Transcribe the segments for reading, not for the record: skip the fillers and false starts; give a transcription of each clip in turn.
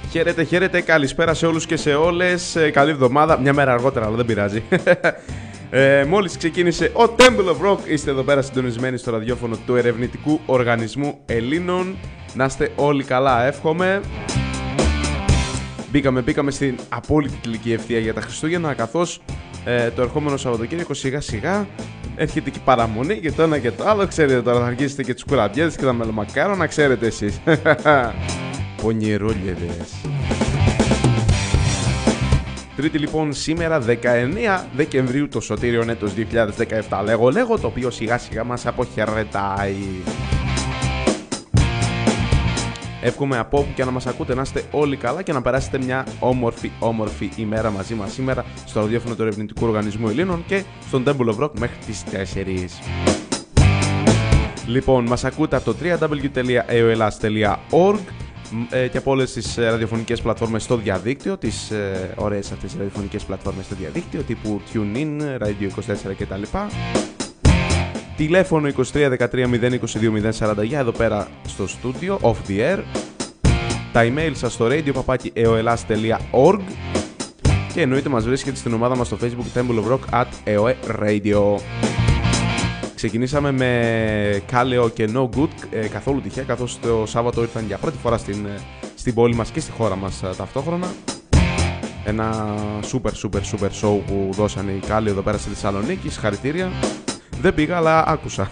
Χαίρετε, χαίρετε, καλησπέρα σε όλους και σε όλες. Καλή εβδομάδα, μια μέρα αργότερα, αλλά δεν πειράζει. Μόλις ξεκίνησε ο Temple of Rock, είστε εδώ πέρα συντονισμένοι στο ραδιόφωνο του Ερευνητικού Οργανισμού Ελλήνων. Να είστε όλοι καλά, εύχομαι. Μπήκαμε στην απόλυτη τελική ευθεία για τα Χριστούγεννα, καθώς το ερχόμενο Σαββατοκύριακο σιγά σιγά έρχεται και η παραμονή και το ένα και το άλλο. Ξέρετε, τώρα θα αρχίσετε και τους κουραμπιέδες και τα μελομακάρονα, ξέρετε εσείς. Πονηρούλιδες. Τρίτη λοιπόν σήμερα 19 Δεκεμβρίου, το σωτήριον έτος 2017 λέγω, το οποίο σιγά σιγά μας αποχαιρετάει. Εύχομαι από όπου και να μας ακούτε να είστε όλοι καλά και να περάσετε μια όμορφη ημέρα μαζί μας σήμερα στο ραδιόφωνο του Ερευνητικού Οργανισμού Ελλήνων και στον Temple of Rock μέχρι τις 4. Λοιπόν, μας ακούτε από το www.aolas.org και από όλες τις ραδιοφωνικές πλατφόρμες στο διαδίκτυο, τις ωραίες αυτές τις ραδιοφωνικές πλατφόρμες στο διαδίκτυο τύπου TuneIn, Radio 24 κτλ. Τηλέφωνο 23 13 022 040 εδώ πέρα στο στούντιο, off the air. Τα email σας στο radio@aolas.org και εννοείται μας βρίσκεται στην ομάδα μας στο Facebook Temple of Rock @aoradio. Ξεκινήσαμε με Κάλεο και No Good, καθόλου τυχαία, καθώς το Σάββατο ήρθαν για πρώτη φορά στην πόλη μας και στη χώρα μας ταυτόχρονα. Ένα super show που δώσανε οι Κάλεο εδώ πέρα στη Θεσσαλονίκη, συγχαρητήρια. Δεν πήγα, αλλά άκουσα.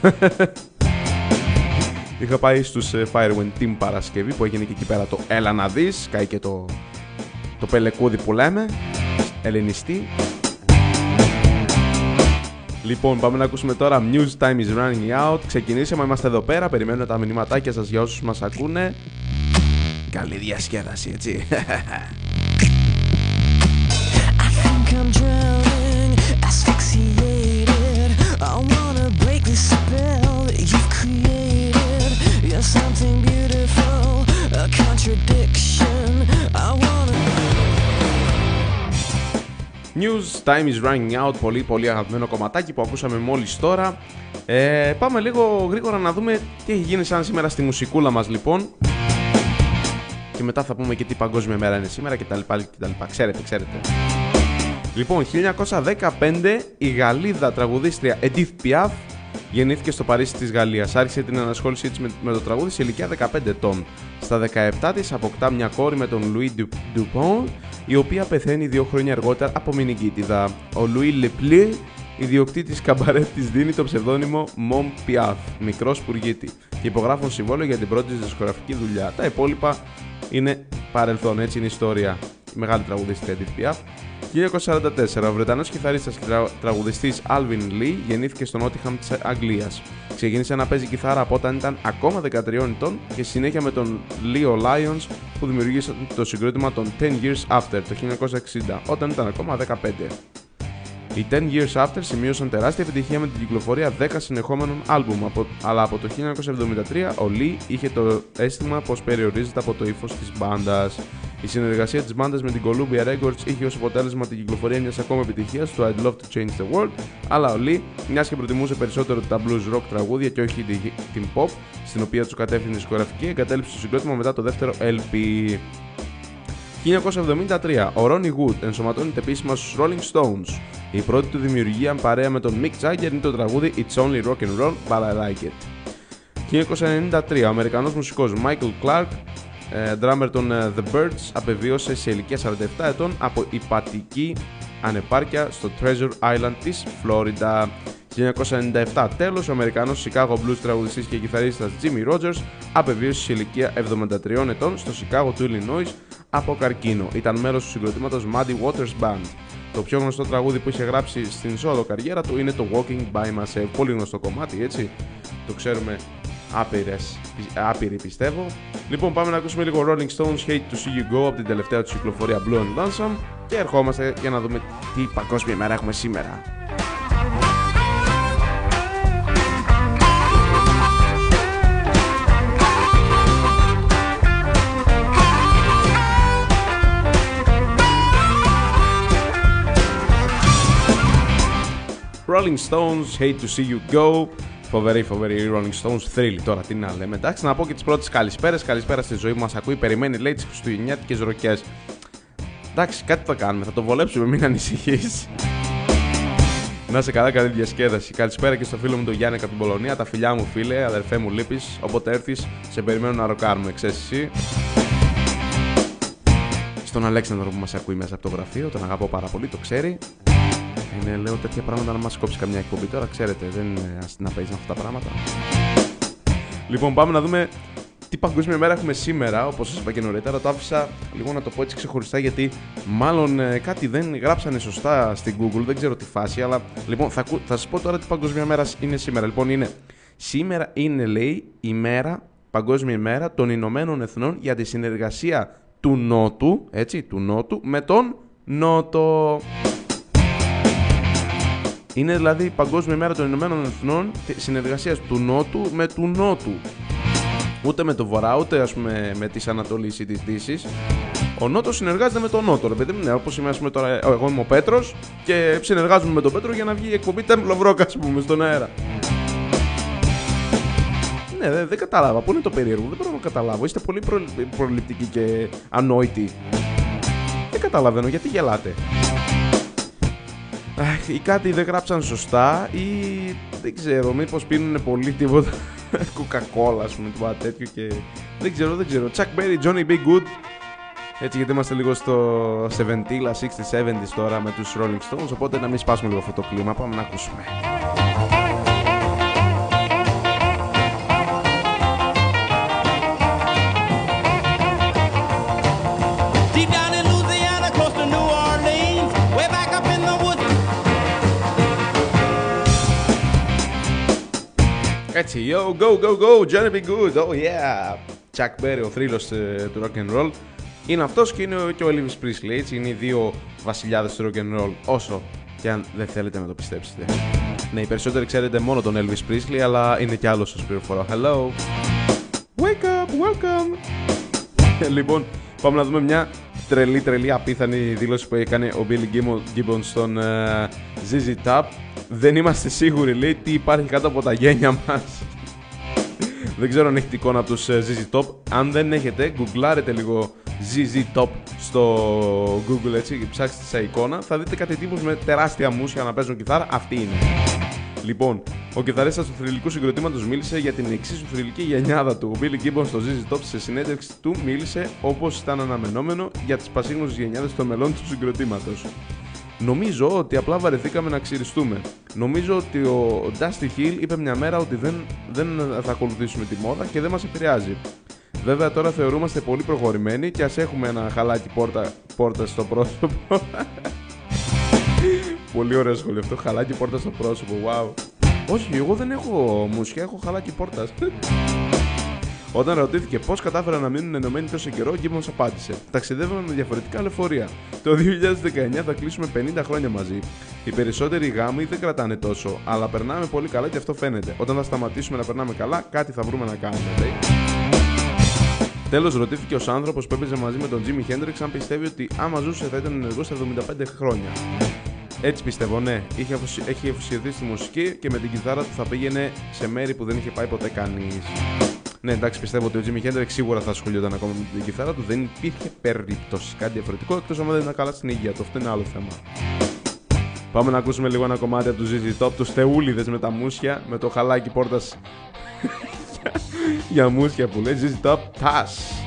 Είχα πάει στους Firewind την Παρασκευή που έγινε και εκεί πέρα το Έλα να δεις. Κάει και το πελεκούδι που λέμε, ελληνιστή. Λοιπόν, πάμε να ακούσουμε τώρα News Time is Running Out. Ξεκινήσαμε, είμαστε εδώ πέρα, περιμένουμε τα μηνυματάκια σας για όσους μας ακούνε. Καλή διασκέδαση, έτσι. I wanna break the spell that you've created. You're something beautiful, a contradiction. I wanna... News Time is Running Out, πολύ αγαπημένο κομματάκι που ακούσαμε μόλις τώρα. Πάμε λίγο γρήγορα να δούμε τι έχει γίνει σαν σήμερα στη μουσικούλα μας λοιπόν. Και μετά θα πούμε και τι παγκόσμια μέρα είναι σήμερα κτλ. Ξέρετε. Λοιπόν, 1915 η Γαλλίδα τραγουδίστρια Edith Piaf γεννήθηκε στο Παρίσι της Γαλλίας. Άρχισε την ανασχόλησή της με το τραγούδι σε ηλικία 15 ετών. Στα 17 της αποκτά μια κόρη με τον Louis Dupont, η οποία πεθαίνει 2 χρόνια αργότερα από μηνυκίτιδα. Ο Louis Lepli, ιδιοκτήτης καμπαρέτ, της δίνει το ψευδόνυμο Mom Piaf, μικρός πουργίτη, και υπογράφουν συμβόλαιο για την πρώτη της δισκογραφική δουλειά. Τα υπόλοιπα είναι παρελθόν, έτσι είναι η ιστορία. Η μεγάλη τραγουδίστρια Edith Piaf. 1944, ο Βρετανός κιθαρίστας και τραγουδιστής Alvin Lee γεννήθηκε στο Νότιχαμ της Αγγλίας. Ξεκίνησε να παίζει κιθάρα από όταν ήταν ακόμα 13 ετών και συνέχεια με τον Leo Lyons που δημιουργήσαν το συγκρότημα των 10 Years After το 1960, όταν ήταν ακόμα 15. Οι 10 Years After σημείωσαν τεράστια επιτυχία με την κυκλοφορία 10 συνεχόμενων άλμπουμ, αλλά από το 1973 ο Lee είχε το αίσθημα πως περιορίζεται από το ύφος της μπάντας. Η συνεργασία της μπάντας με την Columbia Records είχε ως αποτέλεσμα την κυκλοφορία μιας ακόμα επιτυχίας του I'd Love to Change the World, αλλά ο Lee, μιας και προτιμούσε περισσότερο τα blues rock τραγούδια και όχι την pop, στην οποία τους κατεύθυνε η δισκογραφική, εγκατέλειψε το συγκρότημα μετά το δεύτερο LP. 1973, ο Ronnie Wood ενσωματώνεται επίσημα στους Rolling Stones. Η πρώτη του δημιουργία παρέα με τον Mick Jagger είναι το τραγούδι It's Only Rock and Roll, But I Like It. 1993, ο Αμερικανός μουσικός Michael Clark, drummer των The Byrds, απεβίωσε σε ηλικία 47 ετών από υπατική ανεπάρκεια στο Treasure Island της Φλόριντα. 1997, τέλος, ο Αμερικανός Chicago Blues τραγουδιστής και κιθαρίστας Jimmy Rogers απεβίωσε σε ηλικία 73 ετών στο Chicago του Illinois από καρκίνο. Ήταν μέλος του συγκροτήματος Muddy Waters Band. Το πιο γνωστό τραγούδι που είχε γράψει στην solo καριέρα του είναι το Walking By Myself. Πολύ γνωστό κομμάτι, έτσι. Το ξέρουμε άπειροι πιστεύω. Λοιπόν, πάμε να ακούσουμε λίγο Rolling Stones Hate to See You Go από την τελευταία του κυκλοφορία Blue and Lonesome και ερχόμαστε για να δούμε τι παγκόσμια μέρα έχουμε σήμερα. Rolling Stones, Hate to See You Go. Φοβερή Rolling Stones, Thrill. Τώρα τι να λέμε. Εντάξει, να πω και τις πρώτες καλησπέρες. Καλησπέρα στη ζωή που μας ακούει. Περιμένει, λέει, τις χριστουγεννιάτικες ροκές. Εντάξει, κάτι θα κάνουμε. Θα το βολέψουμε, μην ανησυχείς. Να σε καλά, καλή διασκέδαση. Καλησπέρα και στο φίλο μου τον Γιάννη από την Πολωνία. Τα φιλιά μου, φίλε, αδερφέ μου, λείπεις. Όποτε έρθεις, σε περιμένω να ροκάρουμε. Ξέρεις εσύ. Στον Αλέξανδρο που μας ακούει μέσα από το γραφείο, τον αγαπώ πάρα πολύ, το ξέρει. Είναι, λέω, τέτοια πράγματα να μας κόψει καμιά εκπομπή τώρα, ξέρετε, δεν είναι να παίζει αυτά τα πράγματα. Λοιπόν, πάμε να δούμε τι παγκόσμια μέρα έχουμε σήμερα. Όπως σας είπα και νωρίτερα, το άφησα λίγο να το πω έτσι ξεχωριστά, γιατί μάλλον κάτι δεν γράψανε σωστά στην Google, δεν ξέρω τι φάση, αλλά λοιπόν θα σας πω τώρα τι παγκόσμια μέρα είναι σήμερα. Λοιπόν, σήμερα είναι, λέει, παγκόσμια ημέρα των Ηνωμένων Εθνών για τη συνεργασία του Νότου, έτσι, του Νότου με τον Νότο. Είναι δηλαδή η Παγκόσμια Μέρα των Ηνωμένων Εθνών συνεργασίας του Νότου με του Νότου. Ούτε με το Βορρά, ούτε ας πούμε με της Ανατολής ή της Δύσης. Ο Νότος συνεργάζεται με τον Νότο, ρε παιδί μου. Ναι, όπως είμαι, ας πούμε, τώρα, εγώ είμαι ο Πέτρος και συνεργάζομαι με τον Πέτρο για να βγει η εκπομπή Temple of Rock, ας πούμε, στον αέρα. Ναι, δεν κατάλαβα. Πού είναι το περίεργο, δεν μπορώ να καταλάβω. Είστε πολύ προληπτικοί και ανόητοι. Δεν καταλαβαίνω γιατί γελάτε. Ή κάτι δεν γράψαν σωστά, ή δεν ξέρω, μήπως πίνουν πολύ τίποτα κοκακόλα, ας πούμε, τίποτα τέτοιο και δεν ξέρω. Chuck Berry, Johnny B. Good. Έτσι, γιατί είμαστε λίγο στο 70's, 60's, 70's τώρα με τους Rolling Stones, οπότε να μην σπάσουμε λίγο αυτό το κλίμα. Πάμε να ακούσουμε. Έτσι, yo, go, Johnny B. Good, oh yeah. Chuck Berry, ο θρύλος του rock and roll. Είναι αυτός και είναι και ο Elvis Presley, έτσι, είναι οι δύο βασιλιάδες του rock and roll, όσο και αν δεν θέλετε να το πιστέψετε. Ναι, οι περισσότεροι ξέρετε μόνο τον Elvis Presley, αλλά είναι κι άλλος σας πληροφορώ. Hello. Wake up, welcome. Λοιπόν, πάμε να δούμε μια τρελή απίθανη δήλωση που έκανε ο Billy Gibbons στον ZZ Top. Δεν είμαστε σίγουροι, λέει, τι υπάρχει κάτω από τα γένια μας. Δεν ξέρω αν έχετε εικόνα από τους ZZ Top. Αν δεν έχετε, γκουγκλάρετε λίγο ZZ Top στο Google, έτσι, ψάξτε σε εικόνα. Θα δείτε κάτι τύπους με τεράστια μουσια να παίζουν κιθάρα. Αυτή είναι. Λοιπόν, ο κιθαρίστας του θρυλικού συγκροτήματος μίλησε για την εξίσου θρυλική γενιάδα του. Ο Billy Gibbons στο ZZ Top σε συνέντευξη του μίλησε, όπως ήταν αναμενόμενο, για τις πασίγνωσες γενιάδες των μελών του συγκροτήματος. Νομίζω ότι απλά βαρεθήκαμε να ξυριστούμε. Νομίζω ότι ο Dusty Hill είπε μια μέρα ότι δεν θα ακολουθήσουμε τη μόδα και δεν μας επηρεάζει. Βέβαια τώρα θεωρούμαστε πολύ προχωρημένοι και ας έχουμε ένα χαλάκι πόρτα στο πρόσωπο. Πολύ ωραίο σχόλιο αυτό, χαλάκι πόρτα στο πρόσωπο, wow. Όχι, εγώ δεν έχω μουσια, έχω χαλάκι πόρτας. Όταν ρωτήθηκε πώς κατάφεραν να μείνουν ενωμένοι τόσο καιρό, ο Gibbons απάντησε: ταξιδεύουμε με διαφορετικά λεωφορεία. Το 2019 θα κλείσουμε 50 χρόνια μαζί. Οι περισσότεροι γάμοι δεν κρατάνε τόσο, αλλά περνάμε πολύ καλά και αυτό φαίνεται. Όταν θα σταματήσουμε να περνάμε καλά, κάτι θα βρούμε να κάνουμε, λέει. Τέλος, ρωτήθηκε ως άνθρωπος που έπαιζε μαζί με τον Jimi Hendrix αν πιστεύει ότι άμα ζούσε θα ήταν ενεργός στα 75 χρόνια. Έτσι πιστεύω, ναι. Έχει αφοσιωθεί στη μουσική και με την κιθάρα του θα πήγαινε σε μέρη που δεν είχε πάει ποτέ κανείς. Ναι, εντάξει, πιστεύω ότι ο Jimi Hendrix σίγουρα θα ασχολιόταν ακόμα με την κιθάρα του. Δεν υπήρχε περίπτωση κάτι διαφορετικό, εκτός αν δεν ήταν καλά στην υγεία του. Αυτό είναι άλλο θέμα. Πάμε να ακούσουμε λίγο ένα κομμάτι από του ZZ Top, τους θεούλιδες με τα μουσια, με το χαλάκι πόρτας για μουσια που λέει ZZ Top, TAS.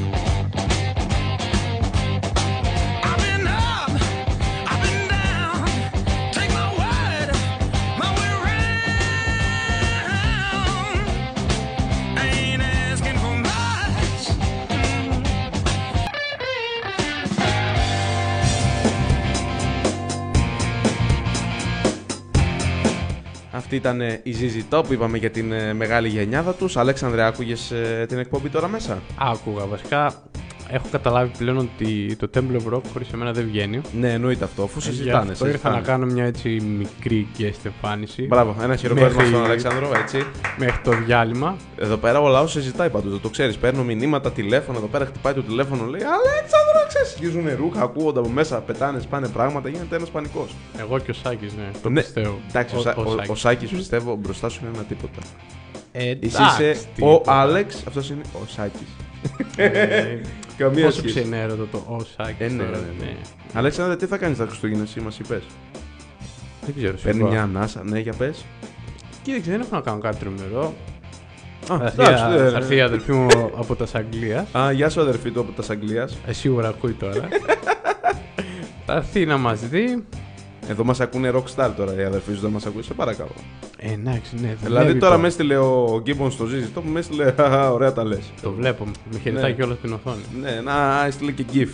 Αυτή ήταν η ZZ Top, είπαμε για την μεγάλη γενιάδα τους. Αλέξανδρε, άκουγες την εκπομπή τώρα μέσα? Άκουγα, βασικά έχω καταλάβει πλέον ότι το Temple of Rock χωρίς εμένα δεν βγαίνει. Ναι, εννοείται αυτό, αφού συζητάνε. Αυτό ήρθα να κάνω μια έτσι μικρή guest εμφάνιση. Μπράβο, ένα χειροκρότημα στον Αλέξανδρο, έτσι. Μέχρι το διάλειμμα. Εδώ πέρα ο λαός συζητάει πάντως, το ξέρεις. Παίρνω μηνύματα, τηλέφωνα, εδώ πέρα χτυπάει το τηλέφωνο, λέει Αλέξανδρο, ξέρεις. Γίζουνε ρούχα, ακούγονται από μέσα, πετάνε, σπάνε πράγματα, γίνεται ένας πανικός. Εγώ και ο Σάκης, ναι, το Ναι, πιστεύω. εντάξει, ο Σάκης πιστεύω μπροστά σου είναι ένα τίποτα. Εσύ Εντάξει, είσαι ο τίποτα. Άλεξ, αυτός είναι ο Σάκης. Καμία Πόσο σχέση. ξενέρωτο το ο Σάκης Ναι, τώρα, ναι. Αλέξανδρε, τι θα κάνεις τα Χριστούγεννα, εσύ μας είπες. Δεν ξέρω. Παίρνει σίγουρα. μια ανάσα, ναι, για πες. Κοίταξε, δεν έχω να κάνω κάτι τρομερό. Α, Θα έρθει η αδελφή μου από τα Αγγλίας. Α, γεια σου αδερφή του από τα Αγγλίας. Σίγουρα ακούει τώρα. Θα έρθει να μας δει. Εδώ μας ακούνε rockstar τώρα, οι αδερφοί σου δεν μας ακούει, σε παρακαλώ. Εντάξει, ναι. Δηλαδή τώρα με έστειλε ο Γκίμπον στο ζύζι, το που με έστειλε, ωραία τα λες. Το βλέπω. Με χαιρετάει Ναι. κιόλας στην οθόνη. Ναι, να έστειλε και GIF.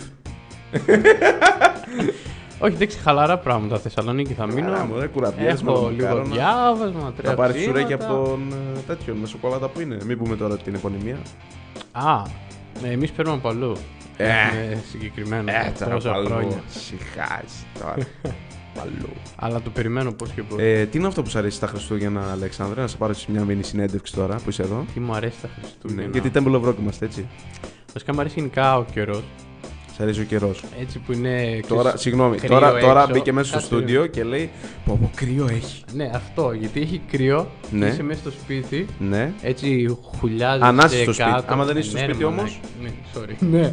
Όχι, εντάξει, χαλαρά πράγματα. Θεσσαλονίκη θα μείνω. Άρα, μωρέ, κουραμπιές με Έχω το λίγο μακάρονα. διάβασμα, τρία Θα πάρεις ψήματα. σουρέκι από τον τέτοιον με σοκολάτα που είναι. Μην πούμε τώρα την επωνυμία. Α, εμείς παίρνουμε από αλλού. Είναι συγκεκριμένο. Τόσα χρόνια. Συχάζει τώρα. Παλού. Αλλά το περιμένω πώς και πώς. Τι είναι αυτό που σου αρέσει στα Χριστούγεννα, Αλέξανδρε, να σε πάρω σε μια μίνι συνέντευξη τώρα που είσαι εδώ. Τι μου αρέσει τα Ναι, Χριστούγεννα. γιατί Temple of Rock είμαστε έτσι. Βασικά μου αρέσει γενικά ο καιρός. Σ' αρέσει ο καιρό. Έτσι που είναι. Τώρα, συγγνώμη, κρύο τώρα έξω. μπήκε μέσα στο Κάτσε, στούντιο και λέει πω κρύο έχει. Ναι, αυτό. Γιατί έχει κρύο. Ναι. Είσαι μέσα στο σπίτι. Ναι. Έτσι χουλιάζει. Αν είσαι στο σπίτι. Άμα δεν είσαι στο σπίτι όμως. Ναι, sorry. Ναι.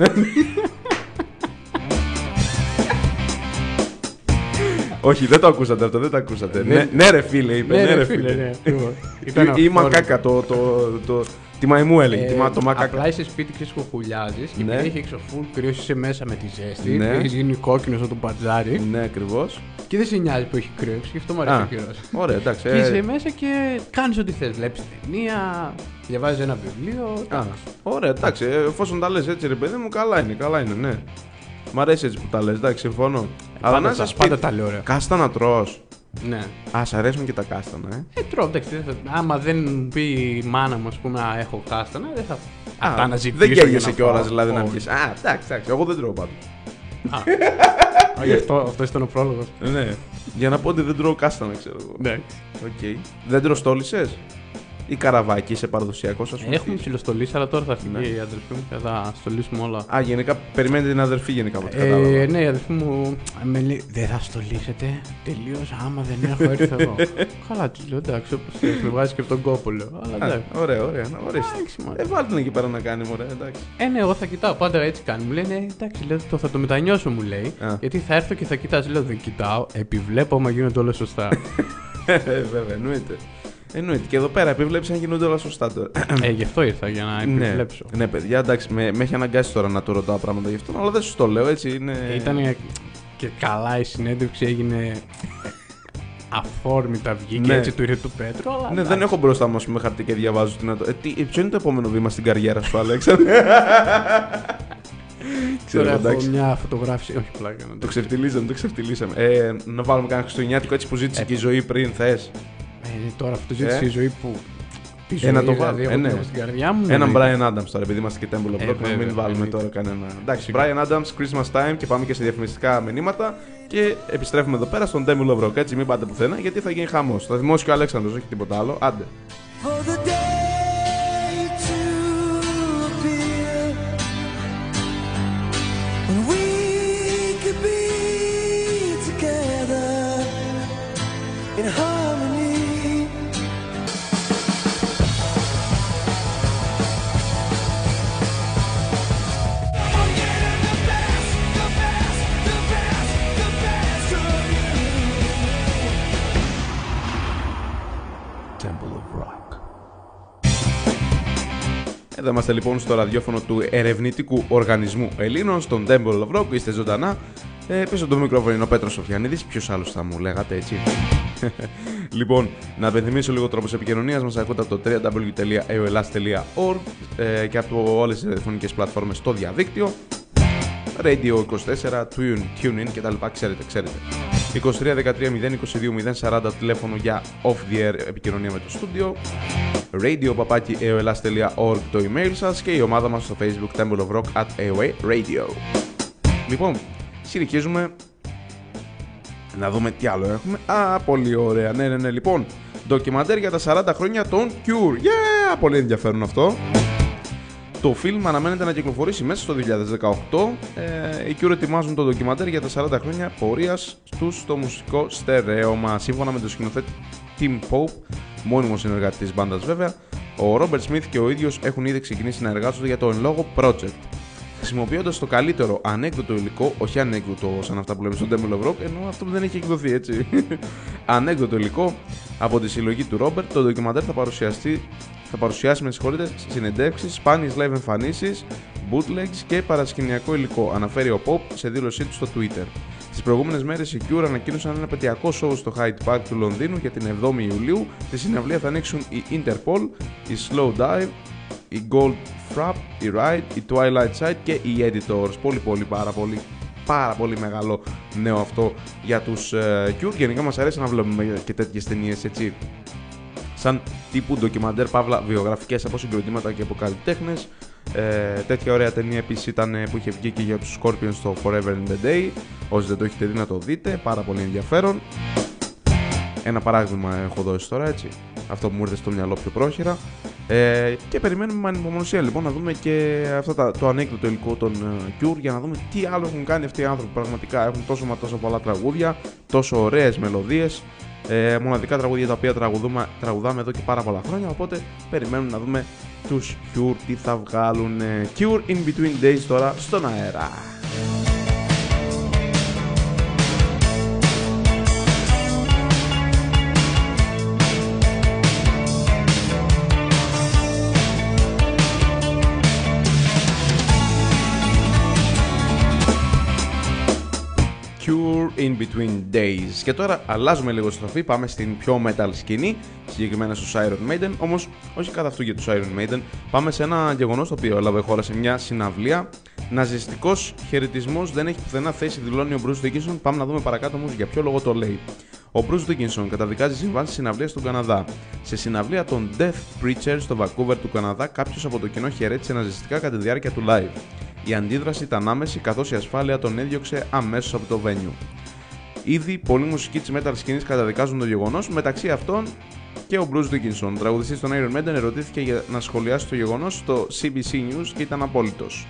Όχι, δεν το ακούσατε αυτό, δεν το ακούσατε. Ναι, ρε φίλε, είπε. Ναι, ρε φίλε. ναι, ακριβώς. Ήταν Ή αυτό. μακάκα, τη μαϊμού έλεγε. Το μακάκα. Απλά είσαι σπίτι και σχοχουλιάζει και Ναι. επειδή έχει έξω full κρύο, είσαι μέσα με τη ζέστη. Ναι. Έχει γίνει κόκκινο σαν το πατζάρι. Ναι, ακριβώ. Και δεν σε νοιάζει που έχει κρύο έξω, γι' αυτό μου αρέσει ο καιρό. Ωραία, εντάξει. Και είσαι μέσα και κάνει ό,τι θε. Βλέπει ταινία, διαβάζει ένα βιβλίο. Ωραία, εντάξει. Εφόσον τα λε έτσι, ρε παιδί μου, καλά είναι, ναι. Μ' αρέσει έτσι που τα λε, εντάξει, συμφωνώ. Αλλά να είσαι πάντα τα λέω ωραία. Κάστανα τρως. Ναι. Α, σ' αρέσουν και τα κάστανα, Τρώω, εντάξει. Άμα δεν μου πει η μάνα μου, α πούμε, να έχω κάστανα, δεν θα. Τα αναζητήσω. Δεν για καίγεσαι να κιόλα φάω. δηλαδή να Όχι. βγει. Α, εντάξει, εγώ δεν τρώω πάντως. Γι' αυτό ήταν ο πρόλογο. Ναι. Για να πω ότι δεν τρώω κάστανα, ξέρω εγώ. Ναι. Οκ. Δεν τρώω στόλισες ή καραβάκι, είσαι παραδοσιακός, ας πούμε. Έχουμε ψιλοστολίσει, αλλά τώρα θα έρθει Ναι. και η αδερφή μου και θα στολίσουμε όλα. Α, γενικά περιμένετε την αδερφή, γενικά από ό,τι κατάλαβα. Ναι, η αδερφή μου με λέει: δεν θα στολίσετε. Τελείως άμα δεν έχω έρθει εδώ. Καλά, τη λέω: εντάξει, όπως θες, με βγάζει και από τον κόπο, λέω. Αλλά εντάξει. Ωραία, ωραία. Ορίστε. Εντάξει, μωρέ. Βάλτε την εκεί πέρα να κάνει, μωρέ, εντάξει. Ναι, εγώ θα κοιτάω. Πάντα έτσι κάνει. Μου λένε: εντάξει, λέω, θα το μετανιώσω, μου λέει. Α. Γιατί θα έρθω και θα κοιτάζω. Λέω: δεν κοιτάω. Επιβλέπω άμα γίνονται όλα σωστά. Βέβαια, εννοείται. Εννοείται. Και εδώ πέρα επιβλέψει αν γίνονται όλα σωστά τώρα. Γι' αυτό ήρθα, για να Ναι, επιβλέψω. ναι, παιδιά, εντάξει, με έχει αναγκάσει τώρα να του ρωτάω πράγματα γι' αυτό, αλλά δεν σου το λέω έτσι. Είναι... Ήταν και καλά η συνέντευξη, έγινε αφόρμητα, βγήκε Ναι. έτσι του ήρθε του Πέτρου. Αλλά Ναι, εντάξει. δεν έχω μπροστά μου ας πούμε, χαρτί και διαβάζω τι να το. Ποιο είναι το επόμενο βήμα στην καριέρα σου, Αλέξανδρε? Ξέρω, Τώρα έχω εντάξει. μια φωτογράφηση. Όχι, πλάκα. Το ξεφτυλίσαμε. Να βάλουμε κανένα χριστουγεννιάτικο έτσι που ζήτησε και η ζωή πριν, θες. Τώρα αυτό ζήτησε η ζωή που. Τη ζωή, Να το δηλαδή, βάλουμε. εγώ στην καρδιά μου. Έναν ναι. Brian Adams τώρα, επειδή είμαστε και Temple of Rock, να μην βέβαια, βάλουμε εννοείται. τώρα κανένα. Εντάξει, Brian Adams, Christmas Time και πάμε και σε διαφημιστικά μηνύματα και επιστρέφουμε εδώ πέρα στον Temple of Rock. Έτσι, μην πάτε πουθενά γιατί θα γίνει χαμός. Θα δημώσει και ο Αλέξανδρος, όχι τίποτα άλλο. Άντε. For the day to appear when we could be together in harmony. Temple of Rock. Εδώ είμαστε λοιπόν στο ραδιόφωνο του Ερευνητικού Οργανισμού Ελλήνων, στον Temple of Rock. Είστε ζωντανά. Πίσω το μικρόφωνο είναι ο Πέτρος Σοφιανίδης. Ποιος άλλος θα μου λέγατε έτσι? Λοιπόν, να υπενθυμίσω λίγο τρόπος επικοινωνίας μας. Ακούτε από το www.aoelas.org και από όλες τις ραδιοφωνικές πλατφόρμες στο διαδίκτυο. Radio 24, TuneIn κτλ. Ξέρετε. 23 13 022 040 τηλέφωνο για off the air επικοινωνία με το στούντιο. radio@aolas.org το email σας και η ομάδα μας στο facebook Temple of Rock at AOA Radio. Λοιπόν, συνεχίζουμε να δούμε τι άλλο έχουμε. Πολύ ωραία. Ναι. Λοιπόν, ντοκιμαντέρ για τα 40 χρόνια των Cure. Yeah, πολύ ενδιαφέρον αυτό. Το φιλμ αναμένεται να κυκλοφορήσει μέσα στο 2018. Οι Cure ετοιμάζουν το ντοκιμαντέρ για τα 40 χρόνια πορείας τους στο μουσικό στερέωμα. Σύμφωνα με τον σκηνοθέτη Tim Pope, μόνιμο συνεργάτη της μπάντας βέβαια, ο Robert Smith και ο ίδιος έχουν ήδη ξεκινήσει να εργάζονται για το εν λόγω project. Χρησιμοποιώντας το καλύτερο ανέκδοτο υλικό, όχι ανέκδοτο σαν αυτά που λέμε στο Temple of Rock, ενώ αυτό που δεν έχει εκδοθεί έτσι. Ανέκδοτο υλικό από τη συλλογή του Robert, το ντοκιμαντέρ θα παρουσιάσει συνεντεύξεις, σπάνιες live εμφανίσεις, bootlegs και παρασκηνιακό υλικό, αναφέρει ο Pop σε δήλωσή του στο Twitter. Τις προηγούμενες μέρες οι Cure ανακοίνωσαν ένα επαιτειακό show στο Hyde Park του Λονδίνου για την 7η Ιουλίου. Στη συναυλία θα ανοίξουν η Interpol, η Slow Dive, η Gold Frapp, η Ride, η Twilight Side και οι Editors. Πάρα πολύ μεγάλο νέο αυτό για τους Cure. Γενικά μας αρέσει να βλέπουμε και τέτοιες ταινίες έτσι, σαν τύπου ντοκιμαντέρ, παύλα βιογραφικές από συγκροτήματα και από καλλιτέχνες. Τέτοια ωραία ταινία επίσης ήταν που είχε βγει και για τους Scorpions στο Forever in the Day. Όσοι δεν το έχετε δει να το δείτε, πάρα πολύ ενδιαφέρον. Ένα παράδειγμα έχω δώσει τώρα έτσι, αυτό που μου ήρθε στο μυαλό πιο πρόχειρα. Και περιμένουμε με ανυπομονησία λοιπόν να δούμε και αυτό το ανέκδοτο υλικό των Cure, για να δούμε τι άλλο έχουν κάνει αυτοί οι άνθρωποι. Πραγματικά έχουν τόσο πολλά τραγούδια, τόσο ωραίες μελωδίες, μοναδικά τραγούδια τα οποία τραγουδάμε εδώ και πάρα πολλά χρόνια. Οπότε περιμένουμε να δούμε τους Cure τι θα βγάλουν. Cure in between days τώρα στον αέρα. In Between Days. Και τώρα αλλάζουμε λίγο στροφή, πάμε στην πιο metal σκηνή, συγκεκριμένα στους Iron Maiden, όμως όχι καθ' αυτού για τους Iron Maiden. Πάμε σε ένα γεγονός το οποίο έλαβε χώρα σε μια συναυλία. Ναζιστικός χαιρετισμός δεν έχει πουθενά θέση, δηλώνει ο Bruce Dickinson. Πάμε να δούμε παρακάτω όμως για ποιο λόγο το λέει. Ο Bruce Dickinson καταδικάζει συμβάσεις συναυλίας στον Καναδά. Σε συναυλία των Death Preachers στο Vancouver του Καναδά, κάποιος από το κοινό χαιρέτησε ναζιστικά κατά τη διάρκεια του live. Η αντίδραση ήταν άμεση, καθώς η ασφάλεια τον έδιωξε αμέσως από το venue. Ήδη πολλοί μουσικοί της metal σκηνής καταδικάζουν το γεγονός, μεταξύ αυτών και ο Bruce Dickinson. Τραγουδιστής των Iron Maiden ερωτήθηκε για να σχολιάσει το γεγονός στο CBC News και ήταν απόλυτος.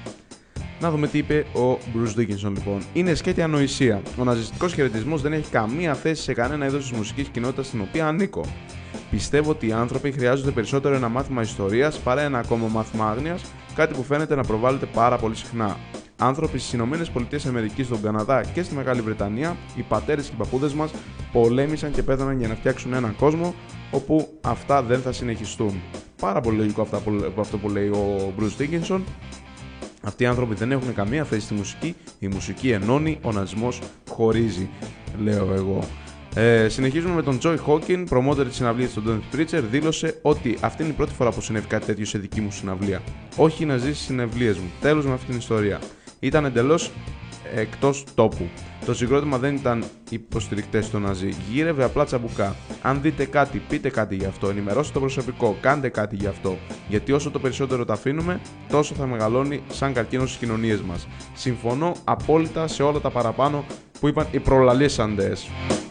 Να δούμε τι είπε ο Bruce Dickinson λοιπόν. Είναι σκέτη ανοησία. Ο ναζιστικός χαιρετισμός δεν έχει καμία θέση σε κανένα είδος της μουσικής κοινότητας στην οποία ανήκω. Πιστεύω ότι οι άνθρωποι χρειάζονται περισσότερο ένα μάθημα ιστορίας παρά ένα ακόμα μάθημα άγνοιας, κάτι που φαίνεται να προβάλλεται πάρα πολύ συχνά. Άνθρωποι στις ΗΠΑ, στον Καναδά και στη Μεγάλη Βρετανία, οι πατέρες και οι παππούδες μας πολέμησαν και πέθαναν για να φτιάξουν έναν κόσμο όπου αυτά δεν θα συνεχιστούν. Πάρα πολύ λογικό αυτό που λέει ο Bruce Dickinson. Αυτοί οι άνθρωποι δεν έχουν καμία θέση στη μουσική. Η μουσική ενώνει, ο ναζισμός χωρίζει, λέω εγώ. Συνεχίζουμε με τον Joy Hawking, προμότερ της συναυλίας του Death Preacher, δήλωσε ότι αυτή είναι η πρώτη φορά που συνέβη κάτι τέτοιο σε δική μου συναυλία. Όχι να ζήσει στις συναυλίες μου. Τέλος με αυτή την ιστορία. Ήταν εντελώς εκτός τόπου. Το συγκρότημα δεν ήταν υποστηρικτές στο Ναζί. Γύρευε απλά τσαμπουκά. Αν δείτε κάτι, πείτε κάτι γι' αυτό. Ενημερώστε το προσωπικό. Κάντε κάτι γι' αυτό. Γιατί όσο το περισσότερο τα αφήνουμε, τόσο θα μεγαλώνει σαν καρκίνο στις κοινωνίες μας. Συμφωνώ απόλυτα σε όλα τα παραπάνω που είπαν οι προλαλήσαντες.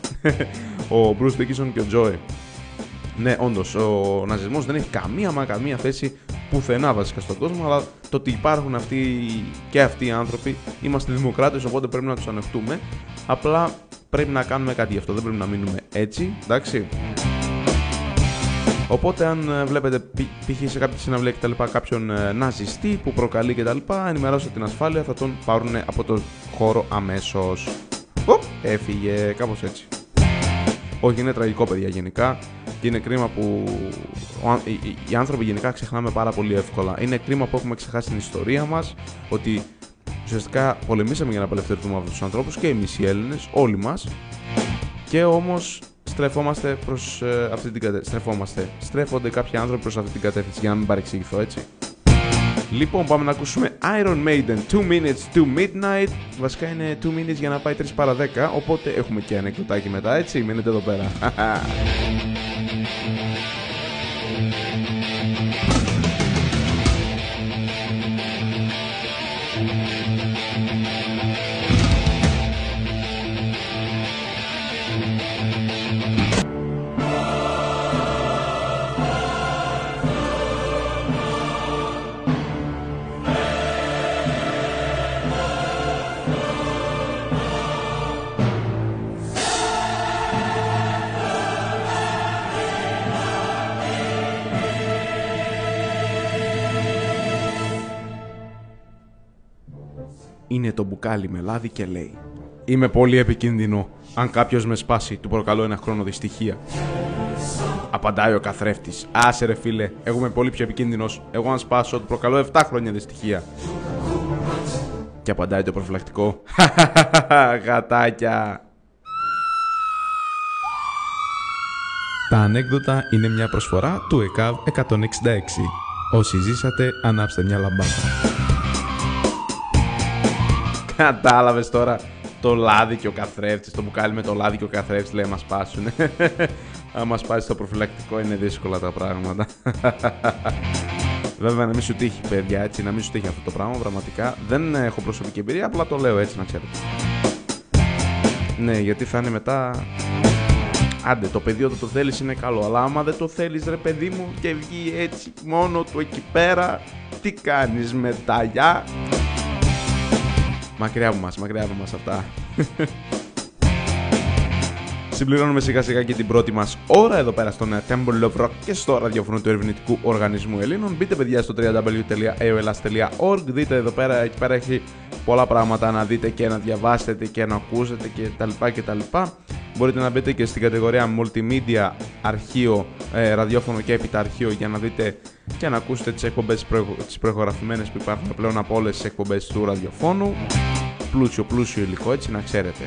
Ο Bruce Dickinson και ο Joey. Ναι, όντως, ο ναζισμός δεν έχει καμία θέση πουθενά βασικά στον κόσμο, αλλά το ότι υπάρχουν αυτοί οι άνθρωποι, είμαστε δημοκράτες, οπότε πρέπει να τους ανεχτούμε. Απλά πρέπει να κάνουμε κάτι γι' αυτό, δεν πρέπει να μείνουμε έτσι, εντάξει. Οπότε, αν βλέπετε π.χ. σε κάποια συναυλία κτλ. Κάποιον ναζιστή που προκαλεί κτλ., ενημερώστε την ασφάλεια, θα τον πάρουν από το χώρο αμέσως. Έφυγε, κάπως έτσι. Όχι, είναι τραγικό, παιδιά, γενικά. Και είναι κρίμα που οι άνθρωποι γενικά ξεχνάμε πάρα πολύ εύκολα. Είναι κρίμα που έχουμε ξεχάσει την ιστορία μας, ότι ουσιαστικά πολεμήσαμε για να απελευθερωθούμε από τους ανθρώπους και εμείς οι Έλληνες, όλοι μας. Και όμως στρεφόμαστε προς αυτή την κατεύθυνση. Στρέφονται κάποιοι άνθρωποι προς αυτή την κατεύθυνση, για να μην παρεξηγηθώ, έτσι. Λοιπόν, πάμε να ακούσουμε Iron Maiden 2 minutes to midnight. Βασικά είναι 2 minutes για να πάει 3 παρα 10. Οπότε έχουμε και ανεκδοτάκι μετά, έτσι. Μείνετε εδώ πέρα. Είναι το μπουκάλι με λάδι και λέει: είμαι πολύ επικίνδυνο. Αν κάποιος με σπάσει, του προκαλώ ένα χρόνο δυστυχία. Απαντάει ο καθρέφτης: άσε ρε φίλε, εγώ είμαι πολύ πιο επικίνδυνος. Εγώ αν σπάσω, του προκαλώ 7 χρόνια δυστυχία. Και απαντάει το προφυλακτικό: γατάκια. Τα ανέκδοτα είναι μια προσφορά του ΕΚΑΒ 166. Όσοι ζήσατε, ανάψτε μια λαμπάδα. Κατάλαβες τώρα το λάδι και ο καθρέφτης, το μπουκάλι με το λάδι και ο καθρέφτης λέει: μας σπάσουνε. Άμα σπάσει το προφυλακτικό είναι δύσκολα τα πράγματα. Βέβαια να μην σου τύχει, παιδιά, έτσι, να μην σου τύχει αυτό το πράγμα. Πραγματικά δεν έχω προσωπική εμπειρία, απλά το λέω έτσι να ξέρετε. Ναι, γιατί θα είναι μετά. Άντε, το παιδί όταν το θέλεις είναι καλό, αλλά άμα δεν το θέλεις ρε παιδί μου και βγει έτσι μόνο του εκεί πέρα, τι κάνεις μετά, γεια? Μακριά από μας αυτά. Συμπληρώνουμε σιγά σιγά και την πρώτη μας ώρα εδώ πέρα στον Temple of Rock και στο ραδιόφωνο του Ερευνητικού Οργανισμού Ελλήνων. Μπείτε παιδιά στο www.aolas.org, δείτε εδώ πέρα, εκεί πέρα έχει πολλά πράγματα να δείτε και να διαβάσετε και να ακούσετε κτλ. Μπορείτε να μπείτε και στην κατηγορία Multimedia, αρχείο, ραδιόφωνο και έπειτα αρχείο για να δείτε και να ακούσετε τις εκπομπές τις προηγραφημένες που υπάρχουν πλέον από όλες τις εκπομπές του ραδιοφώνου. Πλούσιο υλικό, έτσι να ξέρετε.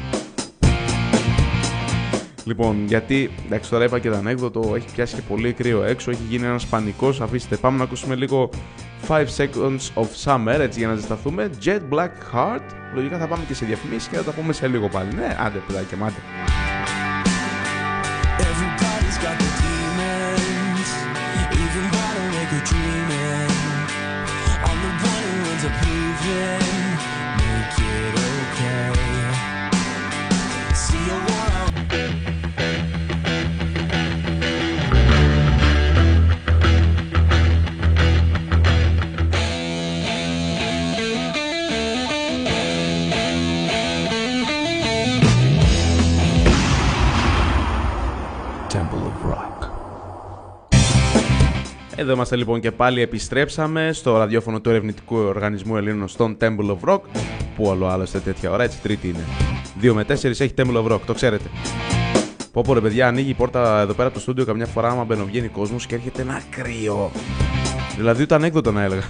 Λοιπόν, γιατί εντάξει, τώρα είπα και το ανέκδοτο, έχει πιάσει και πολύ κρύο έξω, έχει γίνει ένας πανικός. Αφήστε, πάμε να ακούσουμε λίγο 5 Seconds of Summer, έτσι για να ζεσταθούμε. Jet Black Heart. Λογικά θα πάμε και σε διαφημίσεις και θα τα πούμε σε λίγο πάλι. Ναι, άντε παιδάκια, μάτε. Everybody's got the demons, even gotta make a dreaming. I'm the one who ends up leaving, make it okay. See you around. Εδώ είμαστε λοιπόν και πάλι επιστρέψαμε στο ραδιόφωνο του Ερευνητικού Οργανισμού Ελλήνων στον Temple of Rock. Πού άλλο άλλωστε τέτοια ώρα, έτσι Τρίτη είναι. 2 με 4 έχει Temple of Rock, το ξέρετε. Πω ρε παιδιά, ανοίγει η πόρτα εδώ πέρα από το στούντιο καμιά φορά άμα μπαινοβγαίνει κόσμος και έρχεται ένα κρύο. Δηλαδή ούτε ανέκδοτο να έλεγα.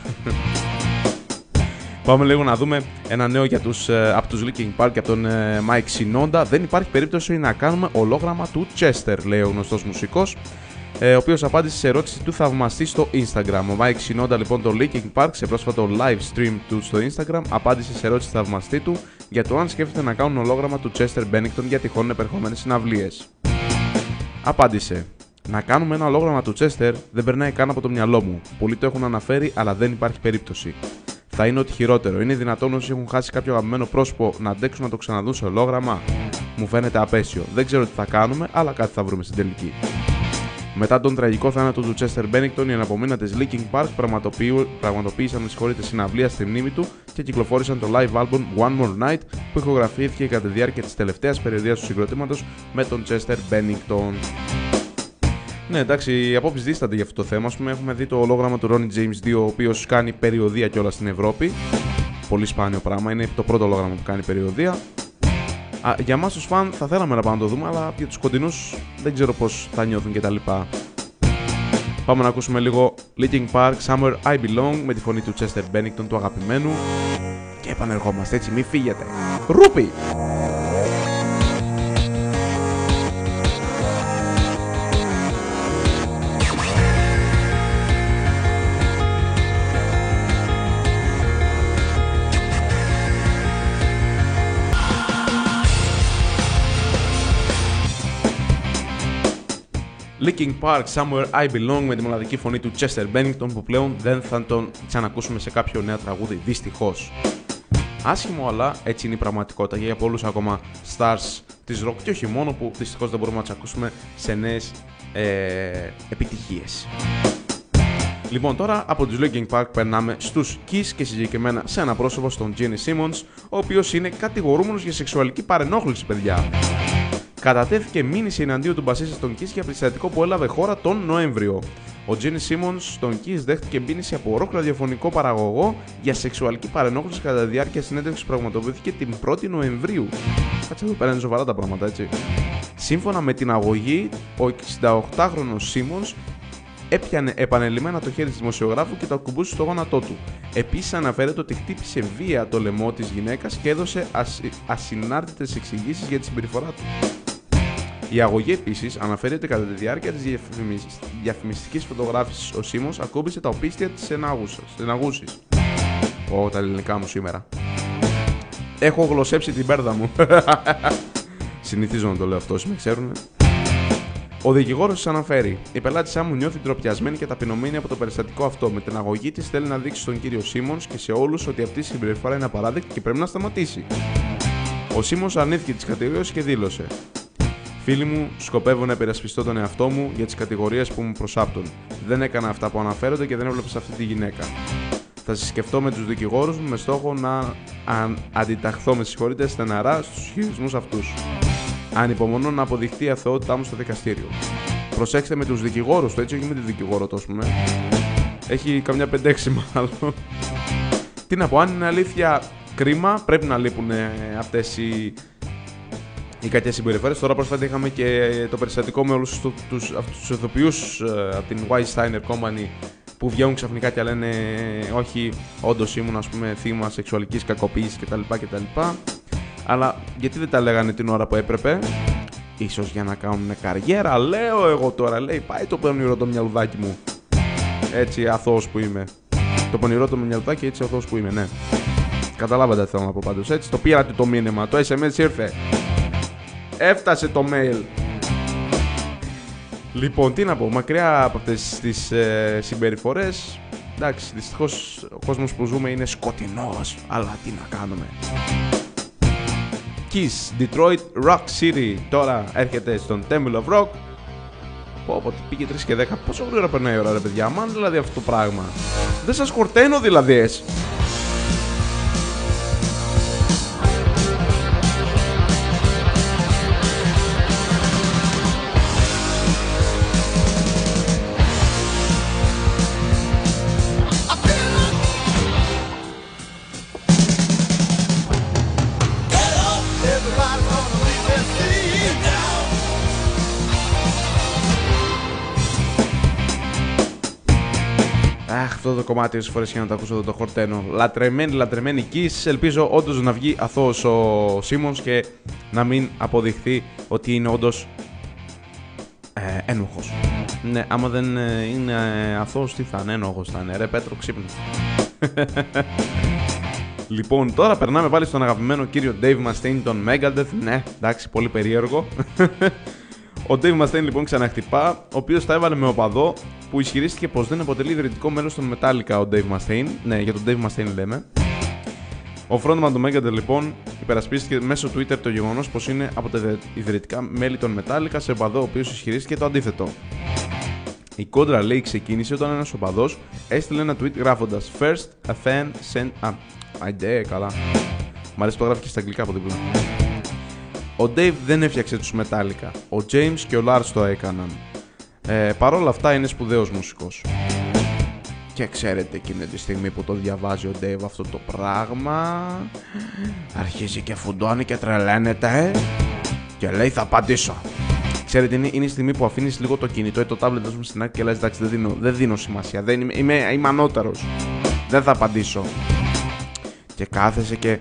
Πάμε λίγο να δούμε ένα νέο για από τους Linkin Park και από τον Mike Shinoda. Δεν υπάρχει περίπτωση να κάνουμε ολόγραμμα του Chester, λέει ο γνωστός μουσικός, ο οποίος απάντησε σε ερώτηση του θαυμαστή στο Instagram. Ο Mike Shinoda λοιπόν το Linkin Park σε πρόσφατο live stream του στο Instagram απάντησε σε ερώτηση του θαυμαστή του για το αν σκέφτεται να κάνουν ολόγραμμα του Chester Bennington για τυχόν επερχόμενες συναυλίες. Απάντησε: να κάνουμε ένα ολόγραμμα του Chester δεν περνάει καν από το μυαλό μου. Πολλοί το έχουν αναφέρει, αλλά δεν υπάρχει περίπτωση. Θα είναι ό,τι χειρότερο. Είναι δυνατόν όσοι έχουν χάσει κάποιο αγαπημένο πρόσωπο να αντέξουν να το ξαναδούν σε ολόγραμμα? Μου φαίνεται απέσιο. Δεν ξέρω τι θα κάνουμε, αλλά κάτι θα βρούμε στην τελική. Μετά τον τραγικό θάνατο του Chester Bennington, οι αναπομείνατες Linkin Park πραγματοποίησαν συναυλία στη μνήμη του και κυκλοφόρησαν το live album One More Night που ηχογραφήθηκε κατά τη διάρκεια της τελευταίας περιοδίας του συγκροτήματος με τον Chester Bennington. Ναι, εντάξει, οι απόψεις δίστανται για αυτό το θέμα. Έχουμε δει το ολόγραμμα του Ronnie James 2, ο οποίος κάνει περιοδεία κιόλας στην Ευρώπη. Πολύ σπάνιο πράγμα, είναι το πρώτο ολόγραμμα που κάνει περιοδεία. Για εμάς τους φαν θα θέλαμε να πάμε να το δούμε, αλλά για τους κοντινούς δεν ξέρω πώς θα νιώθουν κτλ. Πάμε να ακούσουμε λίγο Linkin Park, Somewhere I Belong με τη φωνή του Chester Bennington, του αγαπημένου. Και επανερχόμαστε, έτσι, μη φύγετε. Ρούπι! Linkin Park, Somewhere I Belong, με τη μοναδική φωνή του Chester Bennington, που πλέον δεν θα τον ξανακούσουμε σε κάποιο νέο τραγούδι, δυστυχώς. Άσχημο, αλλά έτσι είναι η πραγματικότητα για πολλούς ακόμα stars της rock και όχι μόνο, που δυστυχώς δεν μπορούμε να τους ακούσουμε σε νέες επιτυχίες. Λοιπόν, τώρα από τους Linkin Park περνάμε στους Kiss και συγκεκριμένα σε ένα πρόσωπο, στον Gene Simmons, ο οποίος είναι κατηγορούμενος για σεξουαλική παρενόχληση, παιδιά. Κατατέθηκε μήνυση εναντίον του μπασίστα των Kiss για περιστατικό που έλαβε χώρα τον Νοέμβριο. Ο Gene Simmons στον Kiss δέχτηκε μήνυση από rock ραδιοφωνικό παραγωγό για σεξουαλική παρενόχληση κατά τη διάρκεια συνέντευξης που πραγματοποιήθηκε την 1η Νοεμβρίου. Κάτσε εδώ πέρα, είναι σοβαρά τα πράγματα, έτσι. Σύμφωνα με την αγωγή, ο 68χρονος Simmons έπιανε επανελειμμένα το χέρι της δημοσιογράφου και το ακουμπούσε στο γόνατό του. Επίσης αναφέρεται ότι χτύπησε βία το λαιμό της γυναίκας και έδωσε ασυνάρτητες εξηγήσεις για τη συμπεριφορά του. Η αγωγή επίσης αναφέρει ότι κατά τη διάρκεια της διαφημιστικής φωτογράφησης ο Simmons ακούμπησε τα οπίστια της στεναγούσης. Τα ελληνικά μου σήμερα. Έχω γλωσσέψει την πέρδα μου. Συνηθίζω να το λέω αυτό, όσοι με ξέρουν. Ο δικηγόρος της αναφέρει: η πελάτησά μου νιώθει ντροπιασμένη και ταπεινωμένη από το περιστατικό αυτό. Με την αγωγή της θέλει να δείξει στον κύριο Simmons και σε όλους ότι αυτή η συμπεριφορά είναι απαράδεκτη και πρέπει να σταματήσει. Ο Simmons αρνήθηκε τις κατηγορίες και δήλωσε: φίλοι μου, σκοπεύω να υπερασπιστώ τον εαυτό μου για τις κατηγορίες που μου προσάπτουν. Δεν έκανα αυτά που αναφέρονται και δεν έβλεπα σε αυτή τη γυναίκα. Θα συσκεφτώ με τους δικηγόρους μου με στόχο να αντιταχθώ στεναρά στους ισχυρισμούς αυτούς. Ανυπομονώ να αποδειχθεί η αθωότητά μου στο δικαστήριο. Προσέξτε με τους δικηγόρους, το έτσι, όχι με τη δικηγόρο, το πούμε. Έχει καμιά 5-6 μάλλον. Τι να πω, αν είναι αλήθεια, κρίμα, πρέπει να λείπουν αυτές οι κακές συμπεριφορές. Τώρα πρόσφατα είχαμε και το περιστατικό με όλους τους ηθοποιούς από την White Steiner Company που βγαίνουν ξαφνικά και λένε όχι, όντως ήμουν, ας πούμε, θύμα σεξουαλικής κακοποίησης κτλ. Αλλά γιατί δεν τα λέγανε την ώρα που έπρεπε? Ίσως για να κάνουν καριέρα, λέω εγώ τώρα. Λέει, πάει το πονηρό το μυαλουδάκι μου. Έτσι αθώος που είμαι. Το πονηρό το μυαλουδάκι, έτσι αθώος που είμαι, ναι. Καταλάβατε τι θέλω να πω πάντως, έτσι. Το πήρατε το μήνυμα, το SMS ήρθε. Έφτασε το mail. Λοιπόν, τι να πω, μακριά από αυτές τις συμπεριφορές. Εντάξει, δυστυχώς ο κόσμος που ζούμε είναι σκοτεινός, αλλά τι να κάνουμε. Kiss, Detroit Rock City, τώρα έρχεται στον Temple of Rock. Πω, πήγε 3 και 10, πόσο γρήγορα περνάει η ώρα, ρε παιδιά, μαν δηλαδή αυτό το πράγμα. Δεν σας χορταίνω δηλαδή, έτσι. Αυτό το κομμάτι όσες φορές για να το ακούσω εδώ το χορταίνω. Λατρεμένη Kiss. Ελπίζω όντως να βγει αθώος ο Simmons και να μην αποδειχθεί ότι είναι όντως ένοχος. Ναι, άμα δεν είναι αθώος, τι θα είναι? Ένοχος θα είναι. Ρε Πέτρο, ξύπνη. Λοιπόν, τώρα περνάμε πάλι στον αγαπημένο κύριο Dave Mustaine, τον Megadeth. Ναι, εντάξει, πολύ περίεργο. Ο Dave Mustaine λοιπόν ξαναχτυπά, ο οποίος τα έβαλε με οπαδό που ισχυρίστηκε πως δεν αποτελεί ιδρυτικό μέλος των Metallica ο Dave Mustaine. Ναι, για τον Dave Mustaine λέμε. Ο frontman του Megadeth λοιπόν υπερασπίστηκε μέσω Twitter το γεγονός πως είναι από τα ιδρυτικά μέλη των Metallica σε οπαδό ο οποίος ισχυρίστηκε το αντίθετο. Η κόντρα, λέει, ξεκίνησε όταν ένας οπαδός έστειλε ένα tweet γράφοντας First a fan sent... καλά. Μ' αρέσει που το γράφει και στα αγγλικά από δίπλα. Ο Dave δεν έφτιαξε τους Metallica. Ο James και ο Lars το έκαναν. Παρ' όλα αυτά είναι σπουδαίος μουσικός. Και ξέρετε, εκείνη τη στιγμή που το διαβάζει ο Dave αυτό το πράγμα, αρχίζει και φουντώνει και τρελαίνεται και λέει θα απαντήσω. Ξέρετε, είναι η στιγμή που αφήνεις λίγο το κινητό ή το tablet σου στην άκρη και λες εντάξει, δεν δίνω σημασία, είμαι ανώτερος, δεν θα απαντήσω. Και κάθεσαι και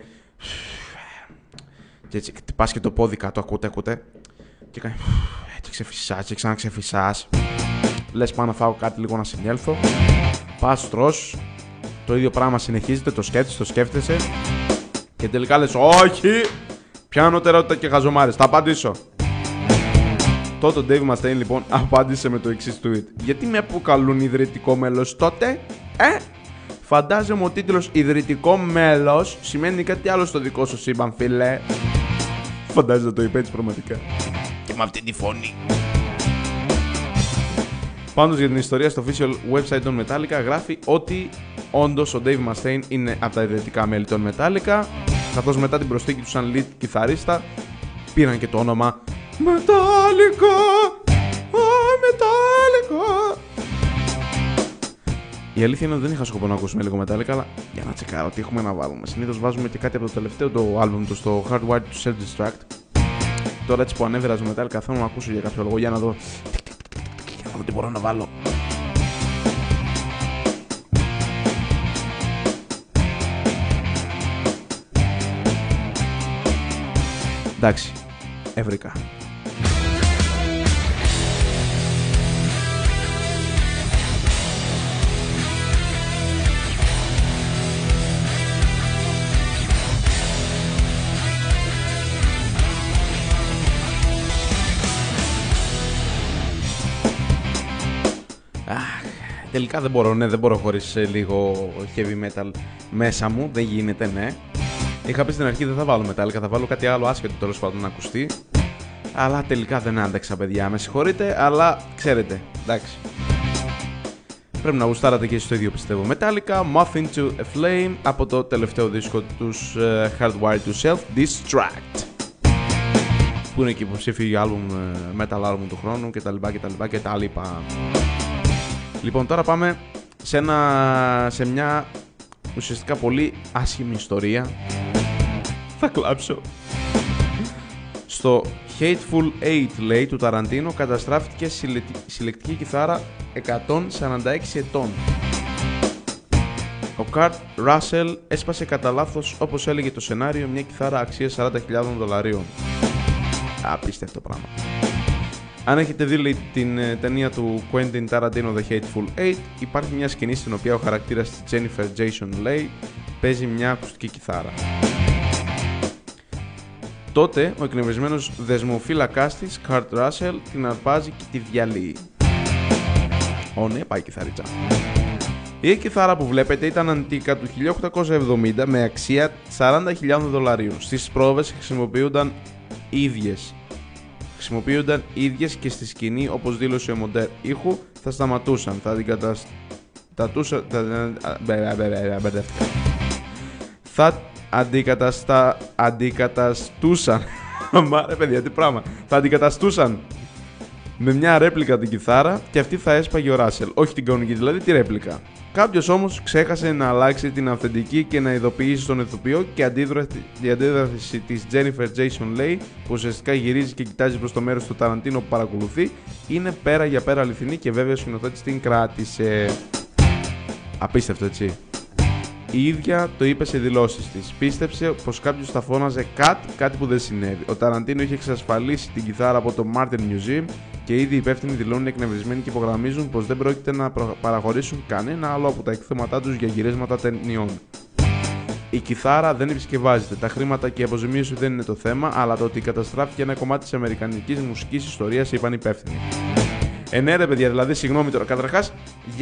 έτσι χτυπάς και το πόδι κάτω, ακούτε και κάνει έτσι ξεφυσάς και ξαναξεφυσάς. Λες πάω να φάω κάτι λίγο να συνέλθω. Πας, τρως, το ίδιο πράγμα συνεχίζεται, το σκέφτεσαι και τελικά λες όχι, ποια ανωτερότητα και χαζομάρες, θα απαντήσω. αυτό το Dave Mustaine λοιπόν απάντησε με το εξής tweet. Γιατί με αποκαλούν ιδρυτικό μέλος τότε, Φαντάζομαι ο τίτλος ιδρυτικό μέλος σημαίνει κάτι άλλο στο δικό σου σύμπαν, φίλε. Φαντάζομαι το είπε έτσι πραγματικά. Και με αυτή τη φωνή. Πάντως για την ιστορία στο official website των Metallica γράφει ότι όντως ο Dave Mustaine είναι από τα ιδρυτικά μέλη των Metallica, καθώς μετά την προσθήκη του σαν lead κιθαρίστα πήραν και το όνομα Metallica. Metallica. Η αλήθεια είναι ότι δεν είχα σκοπό να ακούσουμε λίγο Metallica, αλλά για να τσεκάρω τι έχουμε να βάλουμε. Συνήθως βάζουμε και κάτι από το τελευταίο το άλμπουμ του στο Hardwired to Self-Destruct. Τώρα έτσι που ανέβαιρα στο Metallica θέλω να ακούσω για κάποιο λόγο, για να δω τι μπορώ να βάλω. Εντάξει, έβρικα. Τελικά δεν μπορώ χωρίς λίγο heavy metal μέσα μου, δεν γίνεται, ναι. Είχα πει στην αρχή δεν θα βάλω Metallica, θα βάλω κάτι άλλο άσχετο τέλος πάντων να ακουστεί. Αλλά τελικά δεν άντεξα, παιδιά, με συγχωρείτε, αλλά ξέρετε, εντάξει. Πρέπει να γουστάρατε και εσείς το ίδιο, πιστεύω. Metallica, Moth Into a Flame, από το τελευταίο δίσκο τους Hardwired to Self-Destruct. Που είναι και υποψήφιο για metal album του χρόνου κτλ. Λοιπόν, τώρα πάμε σε μια ουσιαστικά πολύ άσχημη ιστορία. Θα κλάψω. Στο Hateful Eight, λέει, του Ταραντίνο καταστράφηκε συλλεκτική κιθάρα 146 ετών. Ο Kurt Russell έσπασε κατά λάθος, όπως έλεγε το σενάριο, μια κιθάρα αξίας $40,000. Απίστευτο πράγμα. Αν έχετε δει, λέει, την ταινία του Quentin Tarantino The Hateful Eight, υπάρχει μια σκηνή στην οποία ο χαρακτήρας της Jennifer Jason Leigh παίζει μια ακουστική κιθάρα. Τότε ο εκνευρισμένος δεσμοφύλακας της, Kurt Russell, την αρπάζει και τη διαλύει. Ναι, πάει η κιθαρίτσα. Η κιθάρα που βλέπετε ήταν αντίκα του 1870 με αξία $40,000. Στις πρόβες χρησιμοποιούνταν ίδιες και στη σκηνή, όπως δήλωσε ο μοντέρ ήχου, θα σταματούσαν, θα αντικαταστούσαν μάρε παιδιά, τι πράγμα, θα αντικαταστούσαν με μια ρέπλικα την κιθάρα και αυτή θα έσπαγε ο Ράσελ, όχι την κανονική, δηλαδή τη ρέπλικα. Κάποιος όμως ξέχασε να αλλάξει την αυθεντική και να ειδοποιήσει τον ηθοποιό, και η αντίδραση της Jennifer Jason Leigh, που ουσιαστικά γυρίζει και κοιτάζει προς το μέρος του Ταραντίνο που παρακολουθεί, είναι πέρα για πέρα αληθινή και βέβαια ο σκηνοθέτης την κράτησε. Απίστευτο, έτσι. Η ίδια το είπε σε δηλώσεις της. Πίστεψε πως κάποιος θα φώναζε κάτι που δεν συνέβη. Ο Ταραντίνο είχε εξασφαλίσει την κιθάρα από το Martin Museum και ήδη οι υπεύθυνοι δηλώνουν εκνευρισμένοι και υπογραμμίζουν πως δεν πρόκειται να παραχωρήσουν κανένα άλλο από τα εκθέματά τους για γυρίσματα ταινιών. Η κιθάρα δεν επισκευάζεται. Τα χρήματα και η αποζημίωση δεν είναι το θέμα, αλλά το ότι καταστράφηκε ένα κομμάτι της αμερικανικής μουσικής ιστορίας, είπαν υπεύθυνοι. Ναι, ρε παιδιά, δηλαδή, συγγνώμη τώρα. Καταρχάς,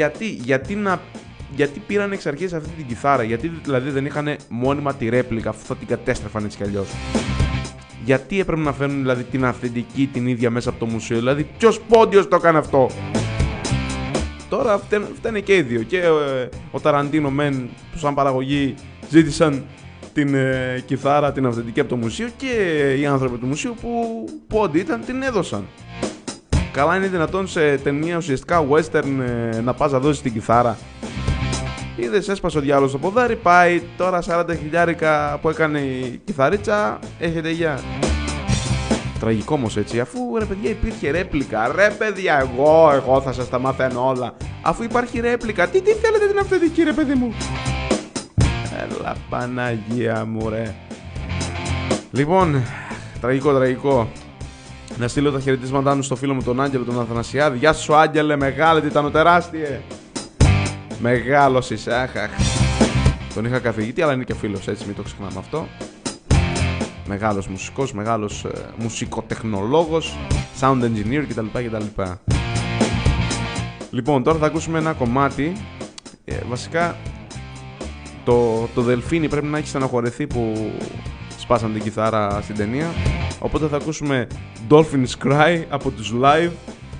γιατί πήραν εξ αρχής αυτή την κιθάρα, γιατί δηλαδή δεν είχαν μόνιμα τη ρέπλικα, αφού θα την κατέστρεφαν έτσι κι αλλιώς. Γιατί έπρεπε να φέρουν δηλαδή την αυθεντική την ίδια μέσα από το μουσείο, δηλαδή ποιος πόντιος το έκανε αυτό? Τώρα φταίνε και οι δύο, και ο Ταραντίνο μεν που σαν παραγωγή ζήτησαν την κιθάρα την αυθεντική από το μουσείο, και οι άνθρωποι του μουσείου που πόντι ήταν την έδωσαν. Καλά είναι δυνατόν σε ταινία ουσιαστικά western να πας να δώσεις την κιθάρα? Είδες, έσπασε ο διάλογος στο ποδάρι, πάει τώρα 40,000 που έκανε η κιθαρίτσα, έχετε γεια. Τραγικό όμως, έτσι, αφού ρε παιδιά υπήρχε ρέπλικα. Ρε παιδιά, εγώ θα σας τα μαθαίνω όλα. Αφού υπάρχει ρέπλικα, τι θέλετε την αυθεντική, ρε παιδί μου? Έλα Παναγία μου, ρε. Λοιπόν, τραγικό. Να στείλω τα χαιρετίσματά μου στο φίλο μου τον Άγγελο τον Αθανασιάδη. Γεια σου Άγγελε, μεγάλε τιτανοτεράστιε. Μεγάλος είσαι, αχ. Τον είχα καθηγητή, αλλά είναι και φίλος, έτσι, μην το ξεχνάμε αυτό. μεγάλος μουσικός, μεγάλος μουσικοτεχνολόγος, sound engineer κτλ. Λοιπόν, τώρα θα ακούσουμε ένα κομμάτι. Βασικά, το Δελφίνι πρέπει να έχει στεναχωρεθεί που σπάσαν την κιθάρα στην ταινία. Οπότε θα ακούσουμε Dolphins Cry από τους Live.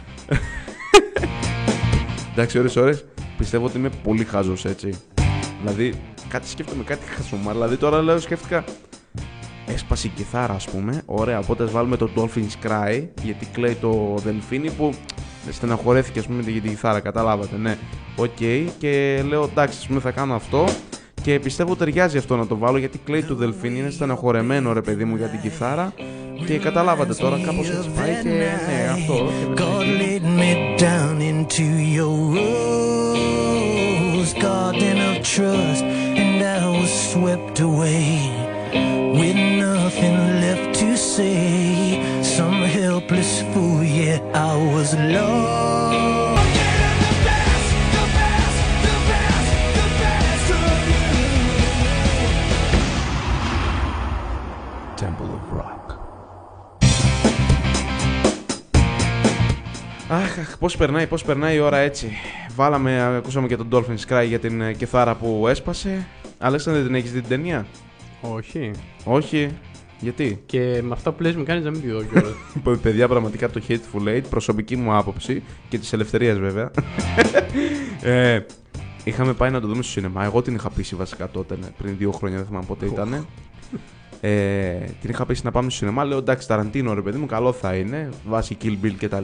Εντάξει, ώρες πιστεύω ότι είμαι πολύ χάζος, έτσι. Δηλαδή, κάτι σκέφτομαι, κάτι χαζομά. Δηλαδή, τώρα λέω, σκέφτηκα. Έσπασε η κιθάρα, ας πούμε. Ωραία, οπότε ας βάλουμε το Dolphins Cry. Γιατί κλαίει το Δελφίνι που στεναχωρέθηκε, ας πούμε, για την κιθάρα. Καταλάβατε, ναι. Οκ, και λέω εντάξει, ας πούμε, θα κάνω αυτό. Και πιστεύω ταιριάζει αυτό να το βάλω γιατί κλαίει το Δελφίνι. Είναι στεναχωρεμένο, ρε παιδί μου, για την κιθάρα. Και καταλάβατε τώρα, κάπως έτσι πάει και ναι, αυτό. God laid me down into your rose garden of trust, and I was swept away with nothing left to say. Some helpless fool, yeah, I was lost. Temple of Rock. Αχ, πώς περνάει η ώρα έτσι. Ακούσαμε και τον Dolphins Cry για την κιθάρα που έσπασε. Αλέξανδρε, την έχεις δει την ταινία? Όχι. Όχι. Γιατί? Και με αυτά που λες μου κάνεις να μην τη δω κιόλας. Παιδιά, πραγματικά το Hateful Eight, προσωπική μου άποψη και της ελευθερίας βέβαια. Είχαμε πάει να το δούμε στο σινεμά. Εγώ την είχα πείσει βασικά τότε, πριν 2 χρόνια, δεν θυμάμαι πότε ήταν. Την είχα πείσει να πάμε στο σινεμά. Λέω εντάξει, Ταραντίνο, ρε παιδί μου, καλό θα είναι. Βάσει Kill Bill κτλ.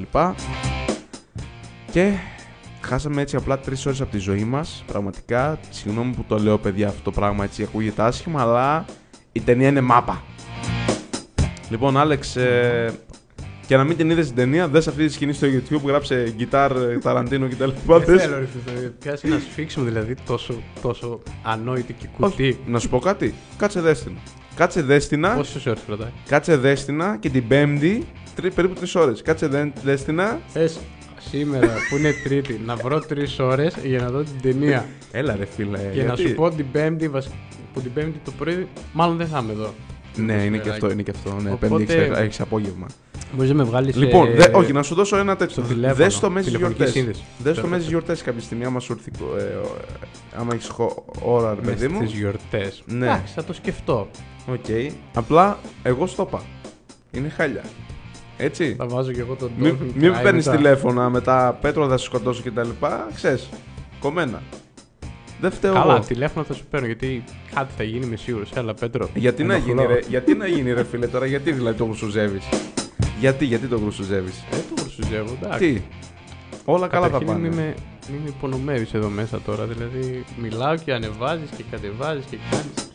Και χάσαμε έτσι απλά 3 ώρες από τη ζωή μας. Πραγματικά, συγγνώμη που το λέω, παιδιά, αυτό το πράγμα έτσι ακούγεται άσχημα, αλλά η ταινία είναι μάπα. Λοιπόν, Άλεξ, και να μην την είδες την ταινία, δες αυτή τη σκηνή στο YouTube, γράψε Guitar Ταραντίνο κτλ. Δεν θέλω, ρε φίλε. Πιάσει ένα σφίξιμο δηλαδή τόσο ανόητη και κουτί. Όχι, να σου πω κάτι. Κάτσε δέστηνα. Κάτσε δέστηνα. Πόσες ώρες κρατάει? Κάτσε δέστηνα και την Πέμπτη, περίπου 3 ώρες. Κάτσε δέστηνα. Θες σήμερα που είναι Τρίτη να βρω 3 ώρες για να δω την ταινία. Έλα, ρε φίλε. Και να σου πω την Πέμπτη, που την Πέμπτη το πρωί, μάλλον δεν θα είμαι εδώ. Ναι, είναι και αυτό. Ναι, Οπότε, Πέμπτη έχεις απόγευμα. Μπορείς να με βγάλεις. Λοιπόν, όχι, να σου δώσω ένα τέτοιο. Δες το μέσα στις γιορτές. Δες το μέσα στις γιορτές κάποια στιγμή, άμα σου έρθει. Άμα έχεις ώρα, ρε παιδί μου. Στις γιορτές. Ναι. Εντάξει, θα το σκεφτώ. Οκ. Απλά εγώ στο είπα. Είναι χάλια. Έτσι. Θα βάζω και εγώ τον Μην Dolphin με Cry παίρνεις μετά. τηλέφωνα μετά, Πέτρο θα σε σκοτώσω κτλ. Ξέρεις. Κομμένα. Δεν φταίω Καλά, εγώ. τηλέφωνο θα σου παίρνω γιατί κάτι θα γίνει, είμαι σίγουρος. Έλα, Πέτρο. Γιατί να ενοχλώ. γίνει, ρε, γιατί να γίνει, ρε φίλε, τώρα, γιατί δηλαδή το γρουσουζεύεις. Γιατί το γρουσουζεύεις. Το γρουσουζεύω, εντάξει. Τι. Όλα καλά θα Καταρχήν πάνε. μην με υπονομεύεις εδώ μέσα τώρα. Δηλαδή, μιλάω και ανεβάζεις και κατεβάζεις και κάνεις.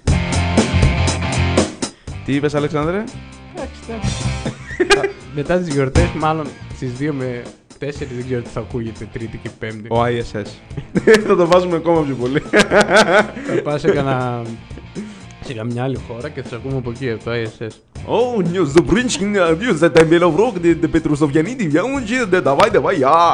Τι είπες, Αλέξανδρε? Εντάξει. Μετά τις γιορτές, μάλλον στις 2 με 4, δεν ξέρω τι θα ακούγεται Τρίτη και Πέμπτη. Ο ISS. Θα το βάζουμε ακόμα πιο πολύ. Θα πας σε καμιά άλλη χώρα και θα σε ακούμε από εκεί, από το ISS. Oh, news, the breaching news that I'm below rock, the Petrosovyanidi, давай, ja.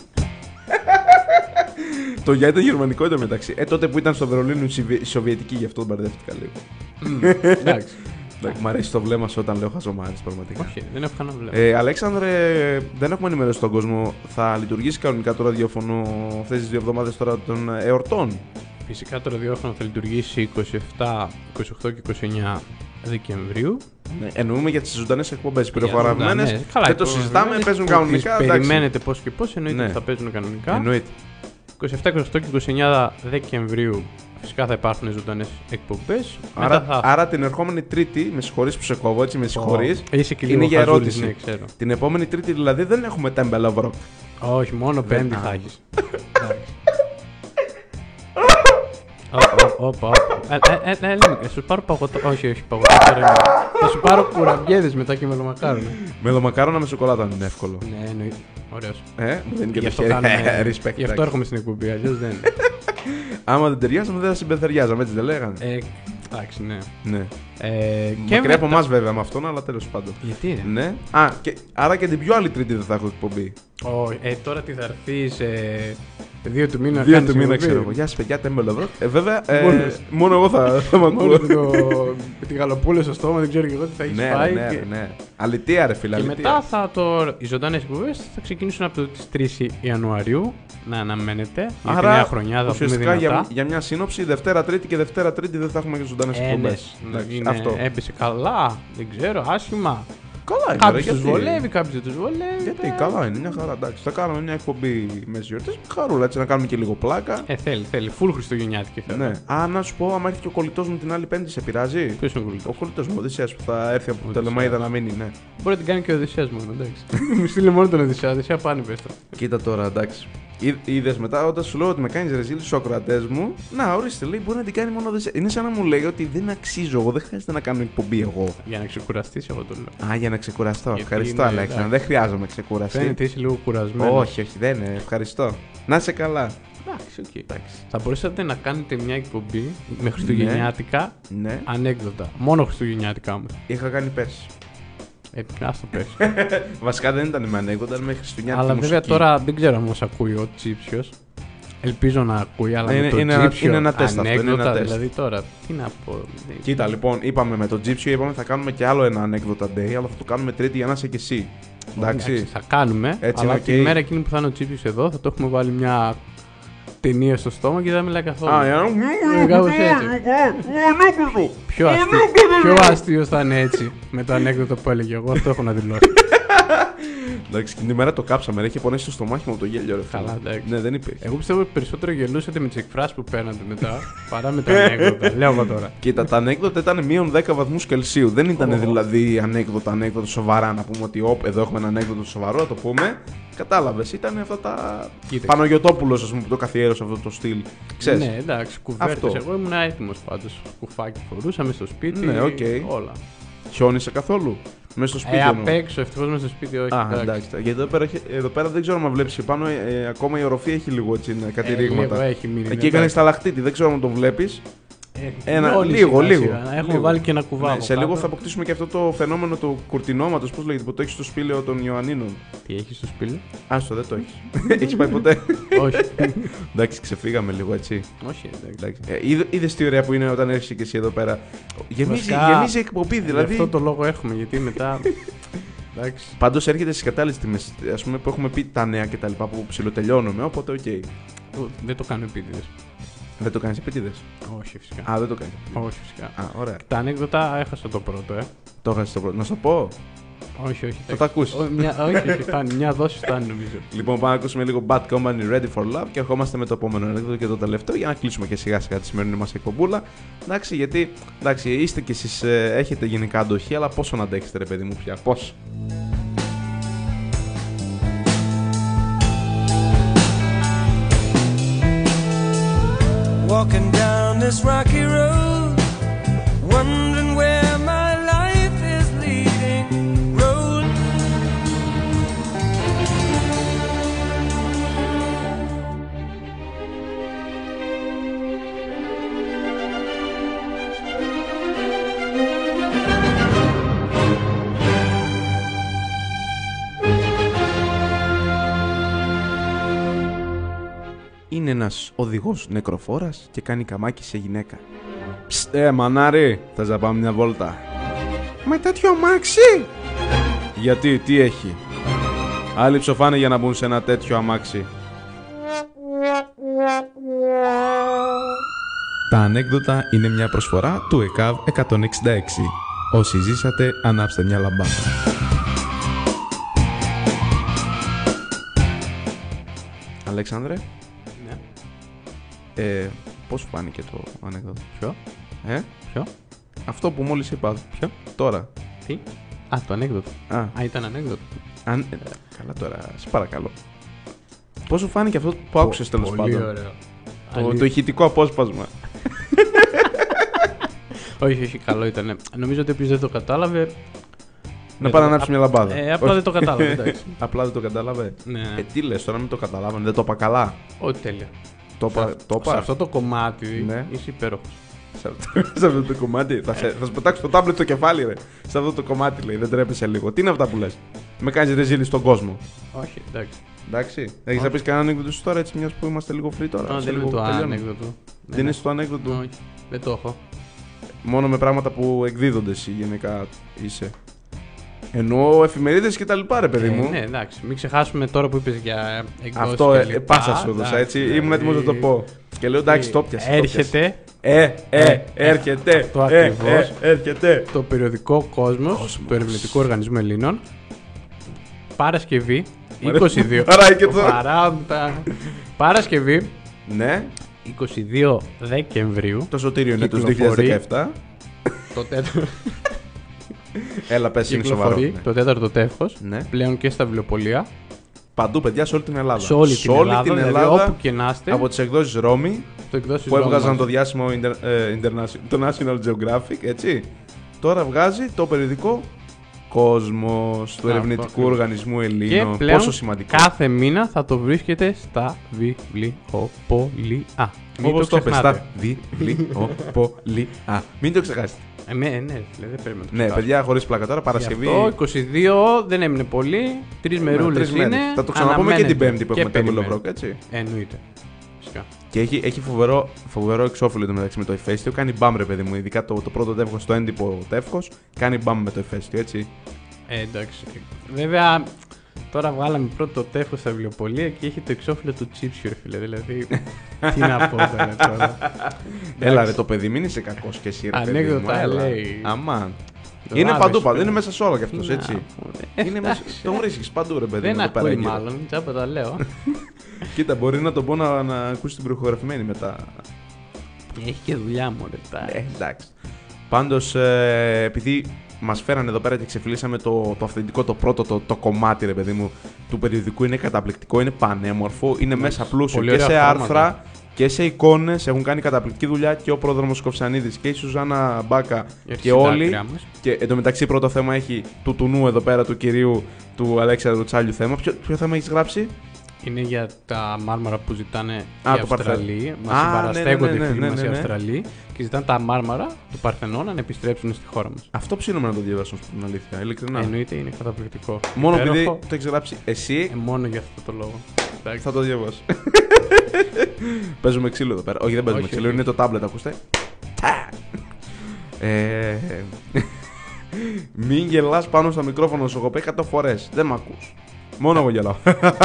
Το για ήταν γερμανικό ήταν μεταξύ. Τότε που ήταν στο Βερολίνο η Σοβιετική, γι' αυτό μπερδεύτηκα λίγο. Εντάξει. Μ' αρέσει το βλέμμα σου όταν λέω χαζομάρες, πραγματικά. Όχι, δεν έχω κανένα βλέμμα. Αλέξανδρε, δεν έχουμε ενημερώσει τον κόσμο. Θα λειτουργήσει κανονικά το ραδιόφωνο αυτές τις 2 εβδομάδες τώρα των εορτών? Φυσικά το ραδιόφωνο θα λειτουργήσει 27, 28 και 29 Δεκεμβρίου. Ναι, εννοούμε για τις ζωντανές εκπομπές πληροφορημένες. Ναι, καλά, δεν το συζητάμε, παίζουν κανονικά. Περιμένετε πώς και πώς, εννοείται Ναι. ότι θα παίζουν κανονικά. Εννοείται. 27, 28 και 29 Δεκεμβρίου φυσικά θα υπάρχουν ζωντανές εκπομπές. Άρα την ερχόμενη Τρίτη, με συγχωρείς που σε κόβω, έτσι με συγχωρείς, Είσαι και είναι λίγο για χαζούλης, ερώτηση. ναι, ξέρω. Την επόμενη Τρίτη δηλαδή δεν έχουμε Temple of Rock. Όχι, μόνο Πέμπτη θα έχεις. Όπα. Θα σου πάρω παγωτό. Όχι, παγωτό. Θα σου πάρω κουραμπιέδες μετά και μελομακάρονα. Μελομακάρονα με σοκολάτα είναι εύκολο. Ναι, εννοείται. Ωραίος. Δεν είναι και Γι' το αυτό χέρι. κάνουμε. Respect. Γι' αυτό έρχομαι στην εκπομπή, αλλιώς δεν. Άμα δεν ταιριάζαμε, δεν θα συμπεθεριάζαμε, έτσι δεν λέγανε. Εντάξει, ναι. Ναι. Και Μακριά από εμάς βέβαια με αυτόν, αλλά τέλος πάντων. Γιατί ρε? Ναι. Άρα και την πιο άλλη Τρίτη δεν θα έχω εκπομπή. Τώρα τι θα έρθεις 2 του μήνα. 2 του μήνα ξέρω εγώ. Γεια σας παιδιά, τέμπελο εδώ. Βέβαια, μόνο εγώ θα μ' ακούω. Με τη γαλοπούλα στο στόμα, δεν ξέρω και εγώ τι θα έχει φάει. Ναι. Αλητία ρε φίλε. Και μετά οι ζωντανές εκπομπές θα ξεκινήσουν από τις 3 Ιανουαρίου. Να αναμένετε. Για τη νέα χρονιά θα πούμε δυνατά. Για μια σύνοψη, Δευτέρα Τρίτη και Δευτέρα Τρίτη δεν θα έχουμε και ζωντανές εκπομπές. Αυτό. Έπεσε καλά, δεν ξέρω, άσχημα. Καλά είναι. Κάποιους τους βολεύει, κάποιους δεν τους βολεύει. Γιατί καλά είναι, μια χαρά. Εντάξει, θα κάνουμε μια εκπομπή μέσα γιορτές. Χαρούλα, έτσι να κάνουμε και λίγο πλάκα. Θέλει. Φουλ χριστουγεννιάτικη θέλω. Ναι. Α, να σου πω, άμα έρθει και ο κολλητός μου την άλλη Πέμπτη, σε πειράζει? Ποιος είναι ο κολλητός? Ο κολλητός μου, ο Οδυσσέας που θα έρθει από το Τελεμαΐδα να μείνει, ναι. Μπορεί να την κάνει και ο Οδυσσέας μόνο, εντάξει. Μου στείλει μόνο τον Οδυσσέα, Οδυσσέα πάνε πες το. Κοίτα τώρα, εντάξει. Είδες μετά, όταν σου λέω ότι με κάνεις ρεζίλ στους ακροατές μου, να ορίστε, λέει, μπορεί να την κάνει μόνο ο Οδυσσέας. Είναι σαν να μου λέει ότι δεν αξίζω εγώ, δεν χρειάζεται να κάνω εκπομπή εγώ. Για να ξεκουραστείς, εγώ το λέω. Α, για να ξεκουραστώ. Γιατί ευχαριστώ, είναι, Αλέξανδρο. Δεν χρειάζομαι ξεκουραστεί. Φαίνεται είσαι λίγο κουρασμένο. Όχι, δεν είναι. Ευχαριστώ. Να είσαι καλά. Εντάξει. Θα μπορούσατε να κάνετε μια εκπομπή με χριστουγεννιάτικα Ναι. ανέκδοτα. Μόνο χριστουγεννιάτικα όμως. Είχα κάνει πέρσι. Ας το πες. Βασικά δεν ήταν με ανέκδοτα, αλλά με χριστουγεννιάτικη Αλλά μουσική. βέβαια τώρα δεν ξέρω αν μας ακούει ο Τσίψιος. Ελπίζω να ακούει, αλλά με το Τσίψιο είναι ένα τεστ αυτό, είναι ανέκδοτα, ένα τεστ. δηλαδή τώρα, τι να πω. Κοίτα, λοιπόν, είπαμε με τον Τζίψιο, είπαμε θα κάνουμε και άλλο ένα ανέκδοτα day, αλλά θα το κάνουμε Τρίτη για να είσαι και εσύ. Εντάξει. Θα κάνουμε, Έτσι, αλλά okay. την μέρα εκείνη που θα είναι ο Τσίψιος εδώ, θα το έχουμε βάλει μια ταινία στο στόμα και δεν θα μιλάει καθόλου. Κάπως έτσι. Πιο αστείος θα είναι έτσι, με το ανέκδοτο που έλεγε εγώ, αυτό έχω να δηλώσω. Εντάξει, την ημέρα το κάψαμε, ρε, είχε πονέσει το στομάχι μου το γέλιο, ρε. Καλά, εντάξει. Ναι, δεν είπε. Εγώ πιστεύω ότι περισσότερο γελούσατε με τις εκφράσεις που παίρνατε μετά παρά με τα ανέκδοτα. Λέω εγώ τώρα. Κοίτα, τα ανέκδοτα ήταν μείον 10 βαθμούς Κελσίου. Δεν ήταν δηλαδή ανέκδοτα σοβαρά να πούμε ότι εδώ έχουμε ένα ανέκδοτο σοβαρό, να το πούμε. Κατάλαβες, ήταν αυτά τα. Παναγιωτόπουλος, ας πούμε, που το καθιέρωσε αυτό το στυλ. Ξέρεις. Ναι, εντάξει, κουβέρτες. Εγώ ήμουν έτοιμος πάντως. Κουφάκι φορούσαμε στο σπίτι. Ναι, όλα. Χιόνισε καθόλου? Μέσα στο σπίτι. Απ' έξω, ευτυχώς μέσα στο σπίτι, όχι. Α, εντάξει. Γιατί εδώ πέρα δεν ξέρω αν βλέπει πάνω, ακόμα η οροφή έχει λίγο έτσι, κάτι ρήγματα. Εκεί έκανε σταλαχτήτη, δεν ξέρω αν το βλέπει. Λίγο. Έχουμε βάλει και ένα κουβάδο. Σε λίγο θα αποκτήσουμε και αυτό το φαινόμενο του κουρτινώματος, πώς λέγεται, που το έχει στο σπήλαιο των Ιωαννίνων. Τι έχει στο σπήλαιο? Άστο, δεν το έχει. Έχει πάει ποτέ? Όχι. Εντάξει, ξεφύγαμε λίγο έτσι. Όχι, εντάξει. Είδες τι ωραία που είναι όταν έρχεσαι και εσύ εδώ πέρα. Γεμίζει εκπομπή δηλαδή. Γι' αυτό το λόγο έχουμε, γιατί μετά. Πάντως έρχεται στις κατάλληλες τιμές. Ας πούμε που έχουμε πει τα νέα και τα λοιπά που ψιλοτελειώνουμε, οπότε οκ. Δεν το κάνω επίτηδες. Δεν το κάνεις επίτηδες? Όχι, φυσικά. Α, δεν το κάνεις. Όχι, φυσικά. Α, ωραία. Τα ανέκδοτα έχασα το πρώτο, Το έχασες το πρώτο. Να σου το πω? Όχι. Θα τα ακούσεις. Όχι, φτάνει. Μια δόση φτάνει νομίζω. Λοιπόν, πάμε να ακούσουμε λίγο Bad Company Ready for Love και ερχόμαστε με το επόμενο ανέκδοτο και το τελευταίο για να κλείσουμε και σιγά σιγά τη σημερινή μας εκπομπούλα. Εντάξει, γιατί είστε κι εσείς, έχετε γενικά αντοχή, αλλά πόσο να αντέξετε, ρε παιδί μου, πια. Πόσο. Walking down this rocky road, wondering where my life is leading. Road. Είναι ένας οδηγός νεκροφόρας και κάνει καμάκι σε γυναίκα. Μανάρι, θες να πάμε μια βόλτα? Με τέτοιο αμάξι? Γιατί, τι έχει? Άλλοι ψοφάνε για να μπουν σε ένα τέτοιο αμάξι. Τα ανέκδοτα είναι μια προσφορά του ΕΚΑΒ 166. Όσοι ζήσατε, ανάψτε μια λαμπάδα. Αλέξανδρε. Πώς φάνηκε το ανέκδοτο? Ποιο? Ποιο? Αυτό που μόλις είπα. Ποιο? Τώρα. Τι? Α, το ανέκδοτο. Α, ήταν ανέκδοτο. Καλά τώρα, σε παρακαλώ. Πώς σου φάνηκε αυτό που άκουσες τέλος πάντων? Πολύ ωραίο. Το ηχητικό απόσπασμα. Όχι, καλό ήταν. Νομίζω ότι όποιος δεν το κατάλαβε. Να πάει να ανάψει μια λαμπάδα. Απλά δεν το κατάλαβε, εντάξει. Απλά δεν το κατάλαβε. Ναι. Τι λες τώρα, μην το καταλάβανε, δεν το είπα καλά? Ό,τι τέλεια. Σε αυτό το κομμάτι ναι. είσαι υπέροχος. Σε αυτό το κομμάτι. Θα σου πετάξω το τάμπλετ στο κεφάλι, ρε. Σε αυτό το κομμάτι λέει, δεν τρέπεσαι λίγο. Τι είναι αυτά που λες? Με κάνεις ρεζίλη στον κόσμο. Όχι, εντάξει. Εντάξει. Έχεις να πεις κανένα ανέκδοτο σου τώρα, έτσι, μιας που είμαστε λίγο free τώρα? Δεν είναι το ανέκδοτο. Δεν είναι το ανέκδοτο. Όχι, δεν το έχω. Μόνο με πράγματα που εκδίδονται εσύ γενικά είσαι. Εννοώ εφημερίδες και τα λοιπά, ρε παιδί μου. Ναι, εντάξει. Μην ξεχάσουμε τώρα που είπες για εκδόσεις. Αυτό πάσα σου έδωσα, έτσι. Ήμουν έτοιμος να το πω. Και λέω εντάξει, το πιάσε. Έρχεται. Έρχεται. Αυτό ακριβώς. Έρχεται. Το περιοδικό Κόσμος του Ερευνητικού Οργανισμού Ελλήνων. Παρασκευή 22. Παρασκευή. Ναι. 22 Δεκεμβρίου. Το σωτήριο είναι του 2017. Το τέταρτο. Έλα, πες, είναι σοβαρό. Το τέταρτο τεύχος. Ναι. Πλέον και στα βιβλιοπωλεία. Παντού, παιδιά, σε όλη την Ελλάδα. Σε όλη την Ελλάδα, δηλαδή, όπου και να είστε. Από τις εκδόσεις Ρώμη, που έβγαζαν το διάσημο το National Geographic, έτσι. Τώρα βγάζει το περιοδικό Κόσμος του Ερευνητικού Οργανισμού Ελλήνων. Και πλέον, πόσο σημαντικό. κάθε μήνα θα το βρίσκετε στα βιβλιοπωλεία. Όπως το πες, στα βιβλιοπωλεία. Μην το ξεχάσετε. Ναι, δεν πρέπει να το Ναι, παιδιά, χωρίς πλάκα τώρα, Παρασκευή. Το 22 δεν έμεινε πολύ. 3 μερούλες είναι. Θα το ξαναπούμε και την Πέμπτη που έχουμε το Μελοβρόκ, έτσι. Εννοείται. Φυσικά. Και έχει φοβερό εξώφυλλο το μεταξύ με το ηφαίστειο. Κάνει μπαμ, ρε παιδί μου. Ειδικά το πρώτο τεύχος, το έντυπο τεύχος, κάνει μπαμ με το ηφαίστειο, έτσι. Εντάξει. Βέβαια, τώρα βγάλαμε πρώτο τεύχος στα βιβλιοπωλεία και έχει το εξώφυλλο του Τσίψιου, ρε φίλε. Δηλαδή, τι να πω τώρα. Έλα, ρε, το παιδί, μην είσαι κακός και εσύ, ρε παιδί μου. Ανέκδοτα λέει. Αμάν. Είναι παντού, είναι μέσα σε όλα κι αυτός, έτσι. Τον βρίσκεις παντού, ρε παιδί μου. Δεν ακούει μάλλον, τσάπα τα λέω. Κοίτα, μπορεί να τον πω να ακούσει την προηγραφημένη μετά. Έχει και δουλειά μου, ρε. Εντάξει. Πάντως, επειδή μας φέρανε εδώ πέρα και ξεφυλίσαμε το αυθεντικό, το πρώτο, το κομμάτι, ρε παιδί μου, του περιοδικού, είναι καταπληκτικό, είναι πανέμορφο, είναι μέσα πλούσιο και σε άρθρα και σε εικόνες. Έχουν κάνει καταπληκτική δουλειά και ο πρόδρομος Κοφσανίδης και η Σουζάννα Μπάκα και όλοι. Και εντωμεταξύ, πρώτο θέμα έχει του τουνού εδώ πέρα, του κυρίου του Αλέξανδρου Τσάλιου θέμα. Ποιο θέμα έχεις γράψει? Είναι για τα μάρμαρα που ζητάνε οι Αυστραλοί. Μας συμπαραστέκονται οι φίλοι μας οι Αυστραλοί και ζητάνε τα μάρμαρα του Παρθενώνα να επιστρέψουν στη χώρα μας. Αυτό ψήνομαι να το διαβάσω, στην αλήθεια. Ειλικρινά. Εννοείται, είναι καταπληκτικό. Μόνο επειδή το έχεις γράψει εσύ. Μόνο για αυτό το λόγο. Θα το διαβάσω. Παίζουμε ξύλο εδώ πέρα. Όχι, δεν παίζουμε ξύλο, είναι το τάμπλετ, ακούστε. Μην γελάς πάνω στο μικρόφωνο σου, έχω πει 100 φορές. Δεν μ' ακούς. Μόνο εγώ γελάω.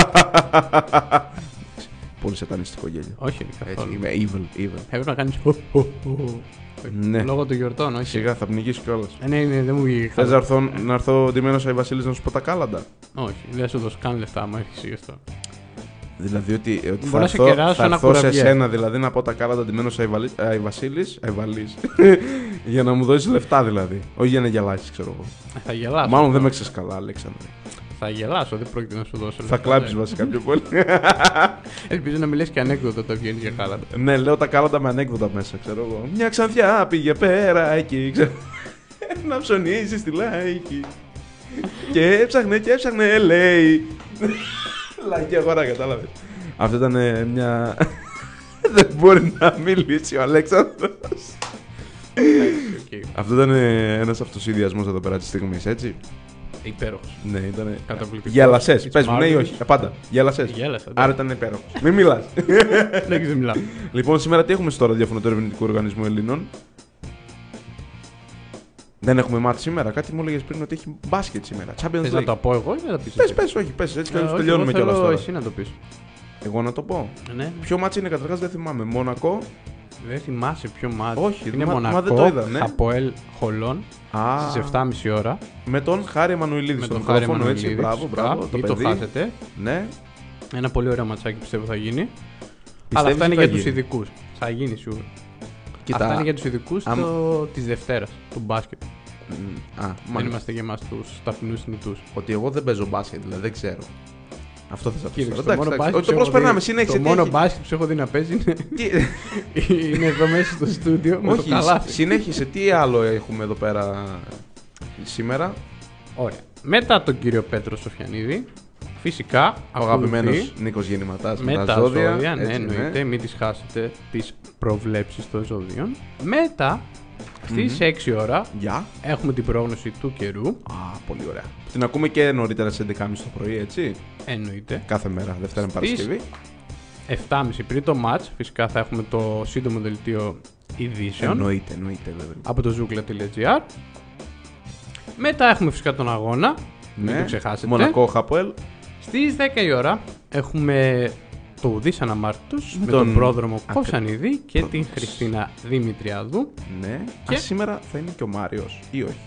Πολύ σατανιστικό γέλιο. Όχι, καθόλου. Είμαι evil. Έπρεπε να κάνεις. Ναι. Λόγω του γιορτών, όχι. Σιγά, θα πνιγείς κιόλας. Ναι, δεν μου βγήκε. Θες να έρθω ντυμένος Άι Βασίλης να σου πω τα κάλαντα? Όχι, δεν σου δώσω καν λεφτά, μου έρχεσαι γι' αυτό. Δηλαδή ότι θα έρθω σε σένα δηλαδή να πω τα κάλαντα ντυμένος Άι Βασίλης. Για να μου δώσεις λεφτά δηλαδή. Όχι για να γελάσεις, ξέρω εγώ. Θα γελάσω. Μάλλον δεν με ξέρεις καλά, Αλέξανδρε. Θα γελάσω, δεν πρόκειται να σου δώσω λεφτά. Θα κλάψεις βασικά πιο πολύ. Ελπίζω να μιλήσεις και ανέκδοτα όταν βγαίνεις για κάλαντα. Ναι, λέω τα κάλαντα με ανέκδοτα μέσα, ξέρω εγώ. Μια ξανθιά πήγε πέρα εκεί, ξέρω. Να ψωνίσει στη Λάικη. Και έψαχνε, λέει. Λαϊκή αγορά, κατάλαβες. Αυτό ήταν μια. Δεν μπορεί να μιλήσει ο Αλέξανδρος. Αυτό ήταν ένας αυτοσυνδυασμός εδώ πέρα τη στιγμή, έτσι. Υπέροχος. Ναι, ήταν καταπληκτικό. Γέλασες. Πες μου, ναι ή όχι. Πάντα. Γέλασες. Άρα ήταν υπέροχος. Μην μιλάς. Δεν μιλάω. Λοιπόν, σήμερα τι έχουμε στο ραδιόφωνο του Ερευνητικού Οργανισμού Ελλήνων? Δεν έχουμε μάθει σήμερα. Κάτι μου έλεγες πριν ότι έχει μπάσκετ σήμερα. Θες να το πω εγώ ή να το πεις? Πες, όχι, πες. Έτσι κι αλλιώς τελειώνουμε κιόλας τώρα. Εσύ να το πεις. Εγώ να το πω. Ναι. Ποιο μάτσι είναι καταρχάς, δεν θυμάμαι. Μονακό. Δεν θυμάσαι ποιο μάτι. Όχι, είναι Μονακό. Δεν το είδα, ναι. Από Ελ Χολόν στις 7.30 ώρα. Με τον Χάρη Εμμανουηλίδη. Με τον Χάρη Εμμανουηλίδη. Μπράβο. Μην το χάσετε. Ναι. Ένα πολύ ωραίο ματσάκι πιστεύω θα γίνει. Αλλά αυτά είναι για τους ειδικούς. Θα γίνει σίγουρα. Αυτά είναι για τους ειδικούς της Δευτέρας του μπάσκετ. Δεν είμαστε για εμάς τους ταπεινούς θνητούς. Ότι εγώ δεν παίζω μπάσκετ, δηλαδή δεν ξέρω. Αυτό θα σας πω. Το προσπερνάμε, συνέχισε. Το μόνο μπάσκετ που σου έχω δει να παίζει είναι εδώ μέσα στο στούντιο. Όχι, συνέχισε. Τι άλλο έχουμε εδώ πέρα σήμερα? Ωραία. Μετά τον κύριο Πέτρο Σοφιανίδη, φυσικά ο αγαπημένος Νίκος Γεννηματάς με τα ζώδια. Ναι, εννοείται, μην τις χάσετε τις προβλέψεις των ζώδιων. Μετά Στις 6 ώρα έχουμε την πρόγνωση του καιρού. Πολύ ωραία. Την ακούμε και νωρίτερα στις 11.30 το πρωί, έτσι. Εννοείται. Κάθε μέρα, Δευτέρα με Παρασκευή. 7.30 πριν το match, φυσικά θα έχουμε το σύντομο δελτίο ειδήσεων. Εννοείται, από το zoukla.gr. Μετά έχουμε φυσικά τον αγώνα. Μην το ξεχάσετε. Μονακό Χαπουέλ. Στις 10 η ώρα έχουμε το Ουδής Αναμάρτητος με τον πρόδρομο Κοψανίδη και την Χριστίνα Δημητριάδου. Ναι. Και σήμερα θα είναι και ο Μάριος ή όχι?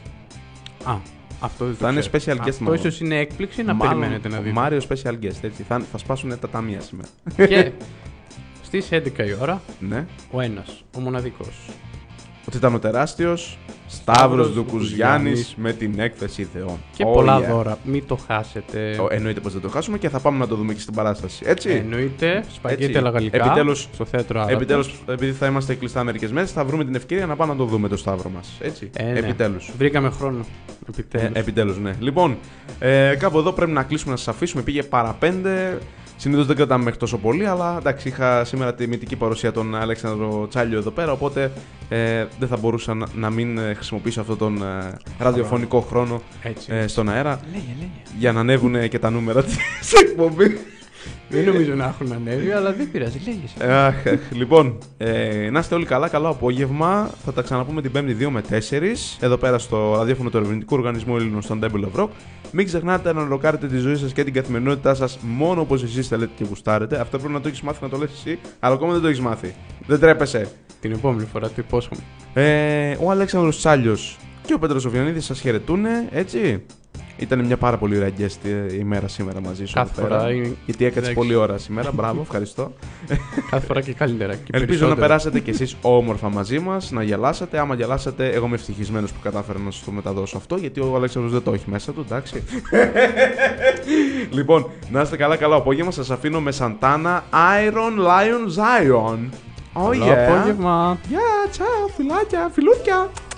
Αυτό δεν θα είναι special guest. Αυτό ίσως είναι έκπληξη, να περιμένετε να δείτε. Μάριο special guest, έτσι. Θα σπάσουν τα ταμεία σήμερα. Και στις 11 η ώρα ο ένας, ο μοναδικός. Ότι ήταν ο τεράστιος Σταύρος Δουκουζιάννης με την έκθεση ιδεών. Και πολλά δώρα, μην το χάσετε. Εννοείται πως δεν το χάσουμε και θα πάμε να το δούμε και στην παράσταση. Έτσι. Εννοείται, σπαγγέτη αλλά γαλλικά. Επιτέλους, στο θέατρο Άλατο. Επιτέλους, επειδή θα είμαστε κλειστά μερικές μέρες, θα βρούμε την ευκαιρία να πάμε να το δούμε το Σταύρο μας. Έτσι. Επιτέλους. Βρήκαμε χρόνο. Επιτέλους, ναι. Λοιπόν, κάπου εδώ πρέπει να κλείσουμε, να σας αφήσουμε. Πήγε παρά 5. Συνήθως δεν κρατάμε μέχρι τόσο πολύ, αλλά εντάξει, είχα σήμερα τη μυθική παρουσία τον Αλέξανδρο Τσάλιο εδώ πέρα, οπότε δεν θα μπορούσα να μην χρησιμοποιήσω αυτόν τον ραδιοφωνικό χρόνο στον αέρα. Λέγε. Για να ανέβουν και τα νούμερα της εκπομπή. Δεν νομίζω να έχουν ανέβει, αλλά δεν πειράζει, λέγε. Λοιπόν, να είστε όλοι καλά, καλό απόγευμα. Θα τα ξαναπούμε την 5η 2 με 4 εδώ πέρα στο ραδιόφωνο του Ερευνητικού Οργανισμού Ελλήνων στον Temple of Rock. Μην ξεχνάτε να ροκάρετε τη ζωή σας και την καθημερινότητά σας μόνο όπως εσείς θέλετε και γουστάρετε. Αυτό πρέπει να το έχεις μάθει να το λες εσύ, αλλά ακόμα δεν το έχεις μάθει. Δεν τρέπεσαι. Την επόμενη φορά το υπόσχομαι. Ο Αλέξανδρος Τσάλιος και ο Πέτρος Σοφιανίδης σας χαιρετούν, έτσι. Ήταν μια πάρα πολύ ωραία guest ημέρα σήμερα μαζί σου. Κάθε φορά. Γιατί έκατσε πολλή ώρα σήμερα. Μπράβο, ευχαριστώ. Κάθε φορά και καλύτερα. Και ελπίζω να περάσετε κι εσείς όμορφα μαζί μας, να γελάσετε. Άμα γελάσετε, εγώ είμαι ευτυχισμένος που κατάφερα να σας το μεταδώσω αυτό, γιατί ο Αλέξανδρος δεν το έχει μέσα του, εντάξει. Λοιπόν, να είστε καλά, καλό απόγευμα. Σας αφήνω με Σαντάνα Iron Lion Zion. Καλό απόγευμα. Γεια, τσάου, φιλάκια, φιλούδια.